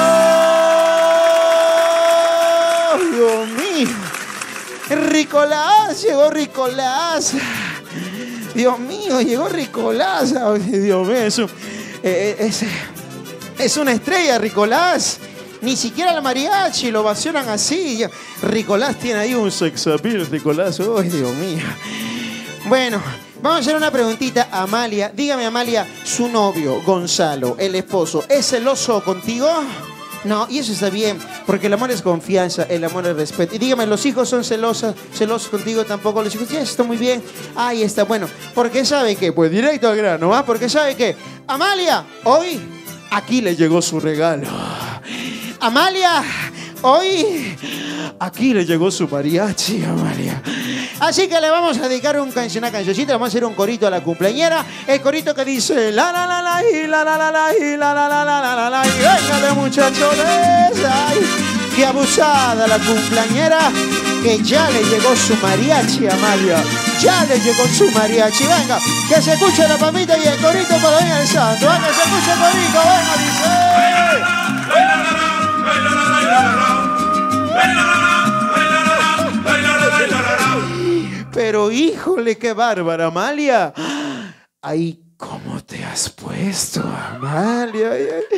Dios mío. Ricolás, llegó Ricolás. Dios mío, llegó Ricolás. Dios mío, es, un, eh, es, es una estrella, Ricolás. Ni siquiera el mariachi lo ovacionan así. Ricolás tiene ahí un sex appeal, Ricolás. Ay, Dios mío. Bueno, vamos a hacer una preguntita a Amalia. Dígame, Amalia, su novio, Gonzalo, el esposo, ¿es celoso contigo? No, y eso está bien, porque el amor es confianza, el amor es respeto. Y dígame, ¿los hijos son celosos, celosos contigo tampoco? Los hijos, ya está muy bien. Ahí está, bueno, porque ¿sabe qué? Pues directo al grano, ¿ah? Porque ¿sabe qué? Amalia, hoy aquí le llegó su regalo. Amalia, hoy aquí le llegó su mariachi, Amalia. Así que le vamos a dedicar un canción, una cancioncita, le vamos a hacer un corito a la cumpleañera. El corito que dice la la la la y la la la la y la la la la la la la. Y véngale, muchachones. Ay, qué abusada la cumpleañera, que ya le llegó su mariachi, Amalia. Ya le llegó su mariachi. Venga, que se escuche la palmita y el corito para Doña del Santo. Venga, que se escuche el corito. Venga, dice. Pero híjole, qué bárbara, Amalia. Ay, ¿cómo te has puesto, Amalia?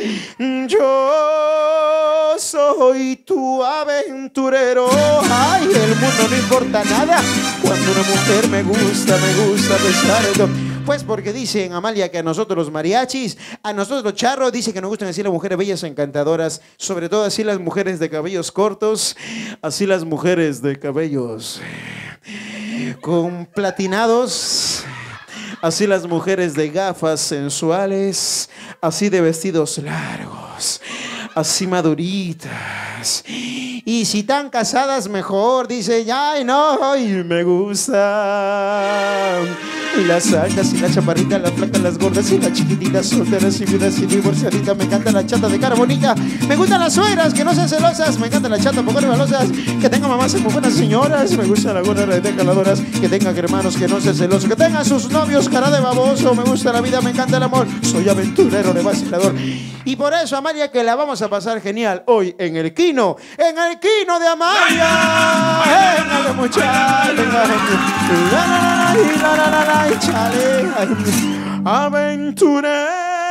Yo soy tu aventurero. Ay, el mundo no importa nada cuando una mujer me gusta, me gusta a pesar de todo. Pues porque dicen, Amalia, que a nosotros los mariachis, a nosotros los charros, dicen que nos gustan así las mujeres bellas, encantadoras, sobre todo así las mujeres de cabellos cortos, así las mujeres de cabellos con platinados, así las mujeres de gafas sensuales, así de vestidos largos, así maduritas. Y si están casadas, mejor. Dice, ay, no, ay, me gustan las altas y las chaparritas, las flacas, las gordas y las chiquititas, solteras y viudas y divorciaditas. Me encanta la chata de cara bonita. Me gustan las suegras que no sean celosas. Me encanta la chata poco rebalosas, que tengan mamás muy buenas señoras. Me gustan las gordas de caladoras, que tengan hermanos que no sean celosos, que tengan sus novios cara de baboso. Me gusta la vida, me encanta el amor. Soy aventurero de vacilador. Y por eso, Amalia, que la vamos a pasar genial hoy en el Kino, en el Kino de Amalia. Venga, de muchachos, venga, la la la la la la, chale, aventureros.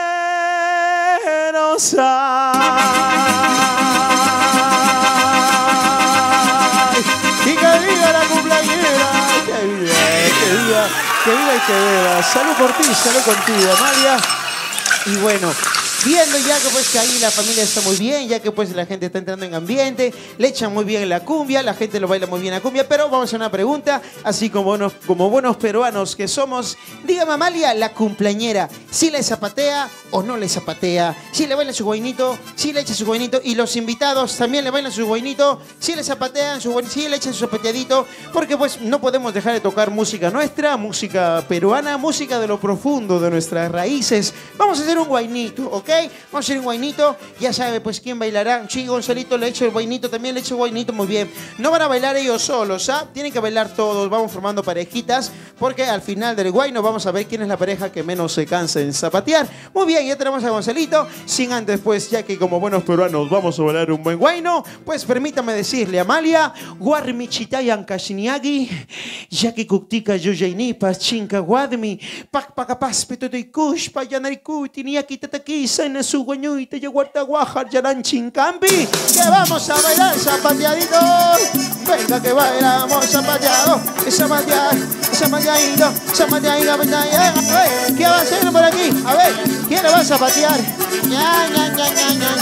Y que viva la cumpleañera, que viva, que viva, que viva y que beba. Salud por ti, salud contigo, Amalia. Y bueno, viendo ya que pues que ahí la familia está muy bien, ya que pues la gente está entrando en ambiente, le echan muy bien la cumbia, la gente lo baila muy bien la cumbia, pero vamos a hacer una pregunta, así como buenos, como buenos peruanos que somos. Dígame, Amalia, la cumpleañera, ¿si le zapatea o no le zapatea? ¿Si le baila su guainito? ¿Si le echa su guainito? Y los invitados también le bailan su guainito, ¿si le zapatean su guainito? ¿Si le echan su zapateadito? Porque pues no podemos dejar de tocar música nuestra, música peruana, música de lo profundo de nuestras raíces. Vamos a hacer un guainito, ¿ok? Vamos a hacer un guainito, ya sabe pues quién bailará. Sí, Gonzalito le echo el guainito, también le echo el guainito, muy bien. No van a bailar ellos solos, ¿ah? Tienen que bailar todos, vamos formando parejitas, porque al final del guayno vamos a ver quién es la pareja que menos se cansa en zapatear. Muy bien, ya tenemos a Gonzalito, sin antes pues, ya que como buenos peruanos vamos a bailar un buen guayno, pues permítame decirle, Amalia, guarmichitayan kashiniagi, ya que kuktika yoyainipas, chinka guadmi, pak pakapas petotoikush, payanariku, tiniaki tataki, sana su guañuita, yaguarta guajar, yaran chincampi, que vamos a bailar zapateadito. Venga que bailamos zapateado, zapateado, zapateadito, zapateadito, zapateadito. ¿Qué va a hacer por aquí? A ver, ¿quién le va a zapatear? Ya, ya, ya, ya, ya.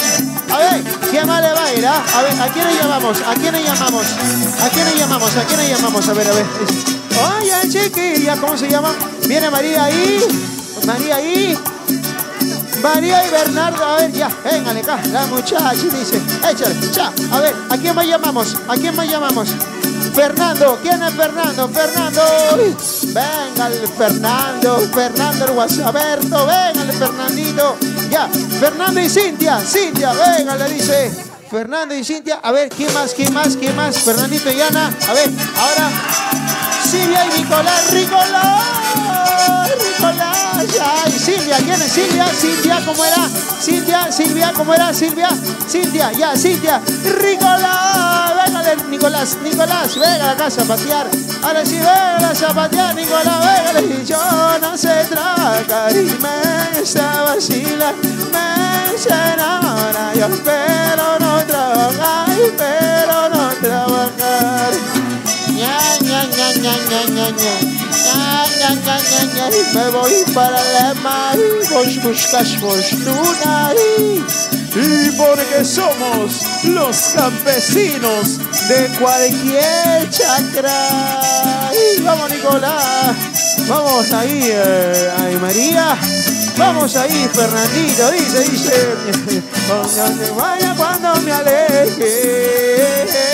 A ver, ¿quién más le va a ir? Ah? A ver, ¿a quién le llamamos? ¿A quién le llamamos? ¿A quién le llamamos? ¿A quién le llamamos? A ver, a ver. Oye, chiquilla, ¿cómo se llama? Viene María ahí. María ahí. María y Bernardo, a ver, ya, véngale acá, la muchacha dice, échale, cha, a ver, ¿a quién más llamamos? ¿A quién más llamamos? Fernando, ¿quién es Fernando? Fernando, venga el Fernando, Fernando el Guasaberto, venga el Fernandito, ya, Fernando y Cintia, Cintia, venga, le dice, Fernando y Cintia, a ver, ¿quién más, quién más, quién más? Fernandito y Ana, a ver, ahora, Silvia y Nicolás, Nicolás, Nicolás. Ay, Silvia, ¿quién es Silvia? Silvia, ¿cómo era? Silvia, Silvia, ¿cómo era? Silvia, Cintia, ya, Cintia, Nicolás, véngale, Nicolás, Nicolás, venga a la casa a patear. Ahora sí, venga a zapatear, Nicolás, véngale. Y yo no sé trabajar y me está vacila, me se enamora, yo espero no trabajar, pero no trabajar. Ña, ña, ña, ña, ña, ña, ña. Ña, ña, ña, ña, y me voy para la mar y vos buscas fortuna y, y porque somos los campesinos de cualquier chacra. Y vamos, Nicolás, vamos ahí, eh, ahí María, vamos ahí, Fernandito, dice, dice, donde vaya cuando me aleje.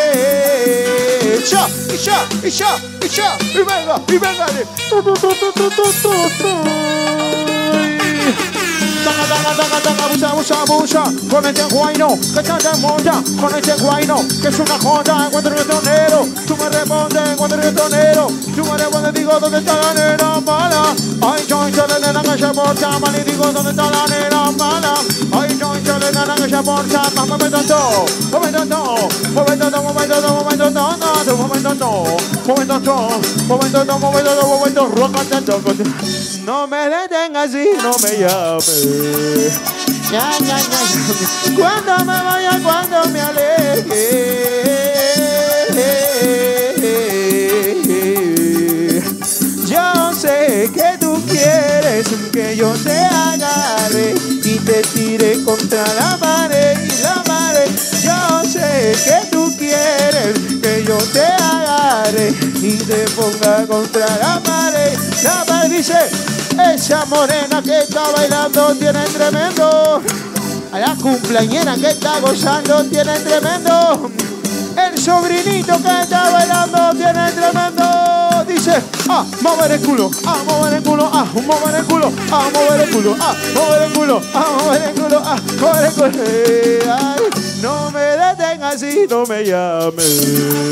Ya, y ya, y ya, y ya, y venga, y venga. Tanga, tanga, tanga, tanga, busa, busa, busa. Con este guayno, que está de moda. Con este guayno, que es una joda. Cuando el reggaetonero, tú me respondes. Cuando el reggaetonero, tú me respondes. Digo, ¿dónde está la nena mala? Ay, yo, yo, la nena que se porta mal. Y digo, ¿dónde está la nena mala? Ay, yo, yo, la nena que se porta mal. Momento todo, momento todo, momento todo, momento todo, momento todo, momento todo, momento todo, momento todo, momento todo, momento rock. No me detengas y no me llames. Ya, ya, ya. Cuando me vaya, cuando me aleje. Yo sé que tú quieres que yo te agarre y te tire contra la pared y la pared. Yo sé que tú quieres que yo te agarre y te ponga contra la pared. La pared dice, esa morena que está bailando tiene tremendo. A la cumpleañera que está gozando tiene tremendo. El sobrinito que está bailando tiene tremendo. Dice, ah, mover el culo, ah, mover el culo, ah, mover el culo, ah, mover el culo, ah, mover el culo, ah, mover el culo, ah, mover el culo. Ay, no me detengas y no me llames.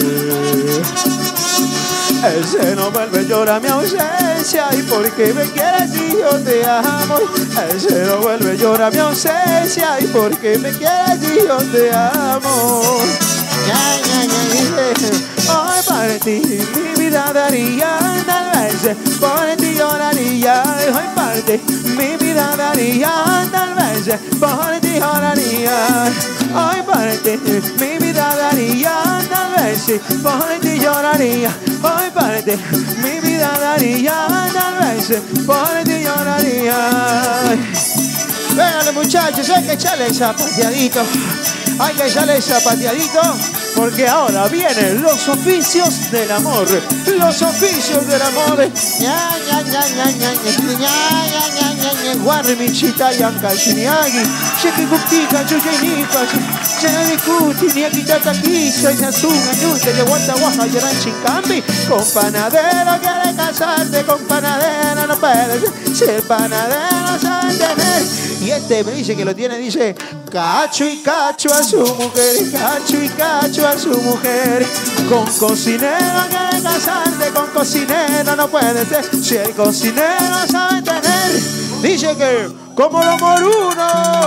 Ese no vuelve, llora mi ausencia. ¿Y por qué me quieres si yo te amo? Ese no vuelve, llora mi ausencia. ¿Y por qué me quieres si yo te amo? Ya, ya, ya, hoy para ti mi vida daría, tal vez por ti lloraría. Hoy para ti mi vida daría, tal vez por ti lloraría. Hoy para ti mi vida daría, tal vez por ti lloraría. Hoy para ti mi vida daría, tal vez por ti lloraría. Véngale muchachos, hay que echarle zapateadito. Hay que echarle zapateadito, porque ahora vienen los oficios del amor. Los oficios del amor. Ña, ña, ña, ña, ña, ña, ña, ña, ña, ña, guarri michita yanka shiniagi. Sheki guptika chujainipa. Chena de kuti ni akita taquiza y nasunga ñute de guanta guaja yaran chincambi. Con panadero quiere casarte, con panadero no puedes. Si el panadero sabe tener. Y este me dice que lo tiene, dice, cacho y cacho a su mujer, cacho y cacho a su mujer. Con cocinero quiere casarte, con cocinero no puede ser. Si el cocinero sabe tener, dice que como lo moruno,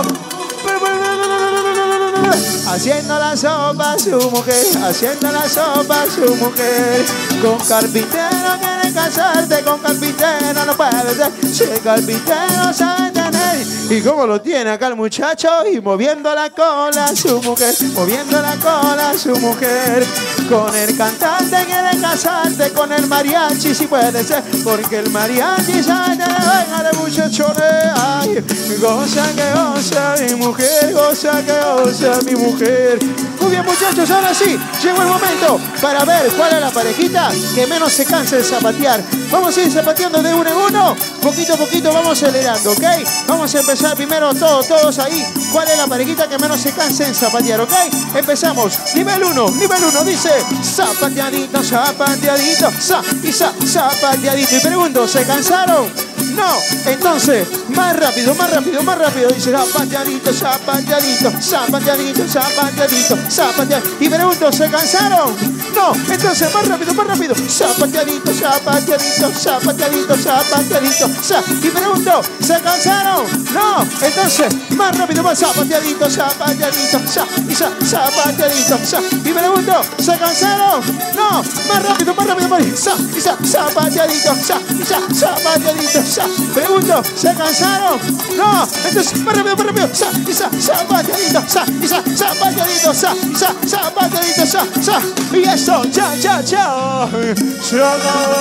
haciendo la sopa a su mujer, haciendo la sopa a su mujer. Con carpintero quiere casarte, con carpintero no puede ser. Si el carpintero sabe tener. Y como lo tiene acá el muchacho y moviendo la cola a su mujer, moviendo la cola a su mujer. Con el cantante quiere casarte, con el mariachi si puede ser, porque el mariachi sabe tener. Venga de muchachones, ay, Goza que goza mi mujer, goza que goza mi mujer. Muy bien, muchachos, ahora sí, llegó el momento para ver cuál es la parejita que menos se cansa de zapatear. Vamos a ir zapateando de uno en uno, poquito a poquito vamos acelerando, ¿ok? Vamos a empezar primero todos, todos ahí. ¿Cuál es la parejita que menos se cansa en zapatear, ok? Empezamos, nivel uno, nivel uno, dice zapateadito, zapateadito, za, y za, zapateadito. Y pregunto, ¿se cansaron? No, entonces, más rápido, más rápido, más rápido. Dice zapateadito, zapateadito, zapateadito, zapateadito, zapateadito. Y pregunto, ¿se cansaron? No, entonces, más rápido, más rápido. Zapateadito, zapateadito, zapateadito, zapateadito, za. Y pregunto, ¿se cansaron? No, entonces, más rápido, más zapateadito, zapateadito, za, y za, zapateadito, za. Y pregunto, ¿se cansaron? No, más rápido, más rápido, más rápido. Za, y za, zapateadito, za, y za, zapateadito, za. Pregunto, ¿se cansaron? No, entonces más rápido, más rápido. Sa, y sa, zapateadito, sa, y sa, zapateadito, sa, y sa, zapateadito, sa, sa. Y eso, cha, cha, cha. Se acabó.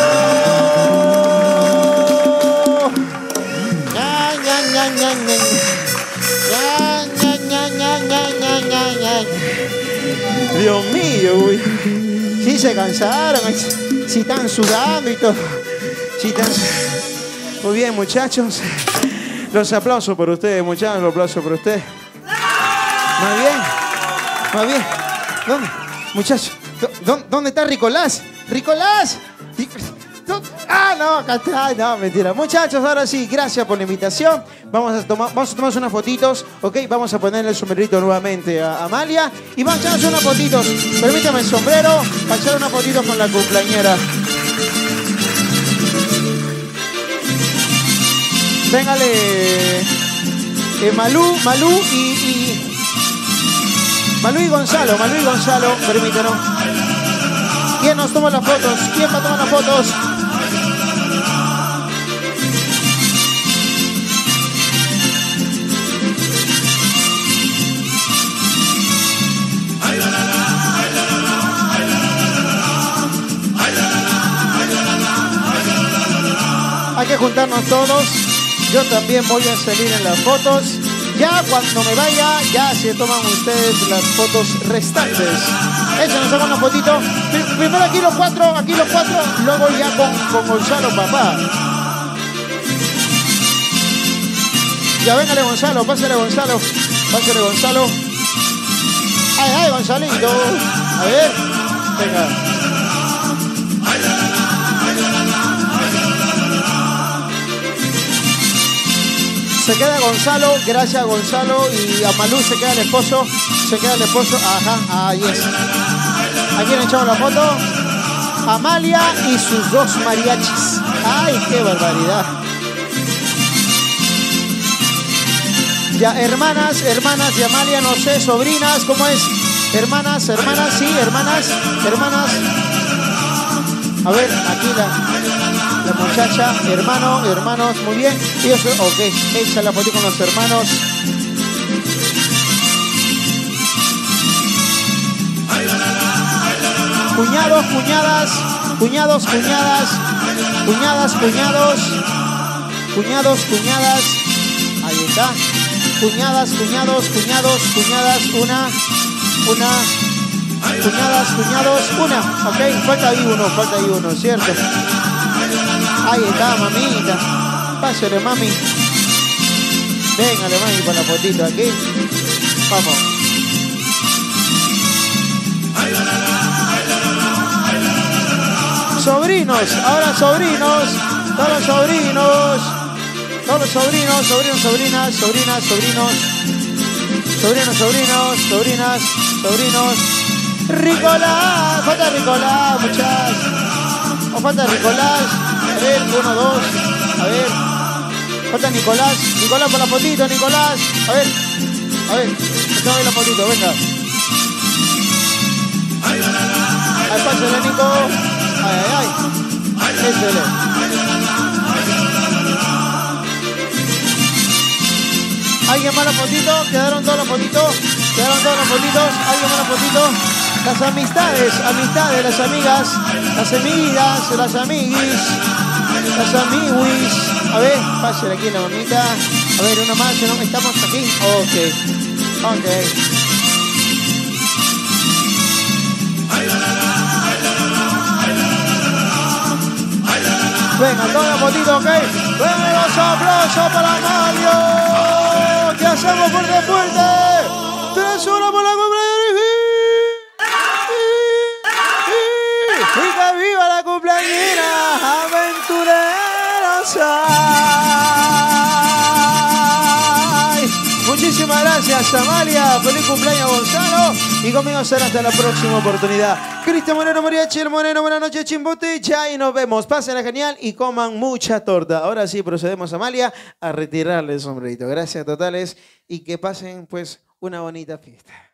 Ña, ña, ña, ña, ña. Ña, ña, ña, ña, ña, ña, ña. Dios mío, uy. Sí se cansaron, si están sudando y todo. Si están... Muy bien, muchachos. Los aplausos por ustedes, muchachos. Los aplausos por ustedes. Más bien. Más bien. ¿Dónde? Muchachos. ¿Dónde está Ricolás? ¡Ricolás! Ah, no, acá está. No, mentira. Muchachos, ahora sí, gracias por la invitación. Vamos a tomar, vamos a tomar unas fotitos, ¿ok? Vamos a ponerle el sombrerito nuevamente a Amalia. Y vamos a echarnos unas fotitos. Permítame el sombrero para echar unas fotitos con la cumpleañera. Véngale, eh, Malú, Malú y, y Malú y Gonzalo, Malú y Gonzalo, permítanos. ¿Quién nos toma las fotos? ¿Quién va a tomar las fotos? Hay que juntarnos todos. Yo también voy a salir en las fotos. Ya cuando me vaya, ya se toman ustedes las fotos restantes. Eso, nos hagan una fotito. Primero aquí los cuatro, aquí los cuatro. Luego ya con, con Gonzalo, papá. Ya véngale Gonzalo, pásale Gonzalo. Pásale Gonzalo. Ay, ay, Gonzalito. A ver. Venga. Se queda Gonzalo, gracias Gonzalo. Y a Malú se queda el esposo. Se queda el esposo, ajá, ahí es. ¿A quién echamos la foto? Amalia y sus dos mariachis. Ay, qué barbaridad. Ya, hermanas, hermanas de Amalia, no sé, sobrinas, ¿cómo es? Hermanas, hermanas, sí, hermanas, hermanas. A ver, aquí la, la muchacha, hermano, hermanos, muy bien. Y eso, ok, echa la foto con los hermanos. Cuñados, cuñadas, cuñados, cuñadas, cuñadas, cuñados, cuñados, cuñadas. Ahí está. Cuñadas, cuñados, cuñados, cuñadas, una, una. Cuñadas, cuñados, una, ok, falta ahí uno, falta ahí uno, ¿cierto? Ahí está, mamita. Pásale, mami. Véngale, mami, por la fotito aquí. Vamos. Sobrinos, ahora sobrinos, todos los sobrinos, todos los sobrinos, sobrinos, sobrinas, sobrinas, sobrinos, sobrinos, sobrinos, sobrinas, sobrinos. Ricolás, falta Ricolás, muchachos. O falta Ricolás. A ver, uno, dos. A ver. Falta Nicolás. Nicolás por la fotito, Nicolás. A ver. A ver. Echame ahí la fotito, venga. Ay, pásale, Nico. Ay, ay, ay. Échale. ¿Alguien más la fotito? ¿Quedaron todas las fotitos? ¿Quedaron todas las fotitos? ¿Alguien más la fotito? Las amistades, amistades, las amigas, las amigas, las amiguis, las amiguis. A ver, pásale aquí la mamita. A ver, una más, ¿no? Estamos aquí. Ok. Ok. Venga, todo la fotito, ok. Venga, los aplausos para Mario. ¿Qué hacemos fuerte, fuerte? Tres horas por la cumpleaños. Y que viva la cumpleañera aventureros. Ay. Muchísimas gracias, Amalia. Feliz cumpleaños, Gonzalo. Y conmigo será hasta la próxima oportunidad. Cristian Moreno, María Chil Moreno, buenas noches, Chimboticha. Y nos vemos. Pásenla genial y coman mucha torta. Ahora sí procedemos, Amalia, a retirarle el sombrerito. Gracias totales y que pasen, pues, una bonita fiesta.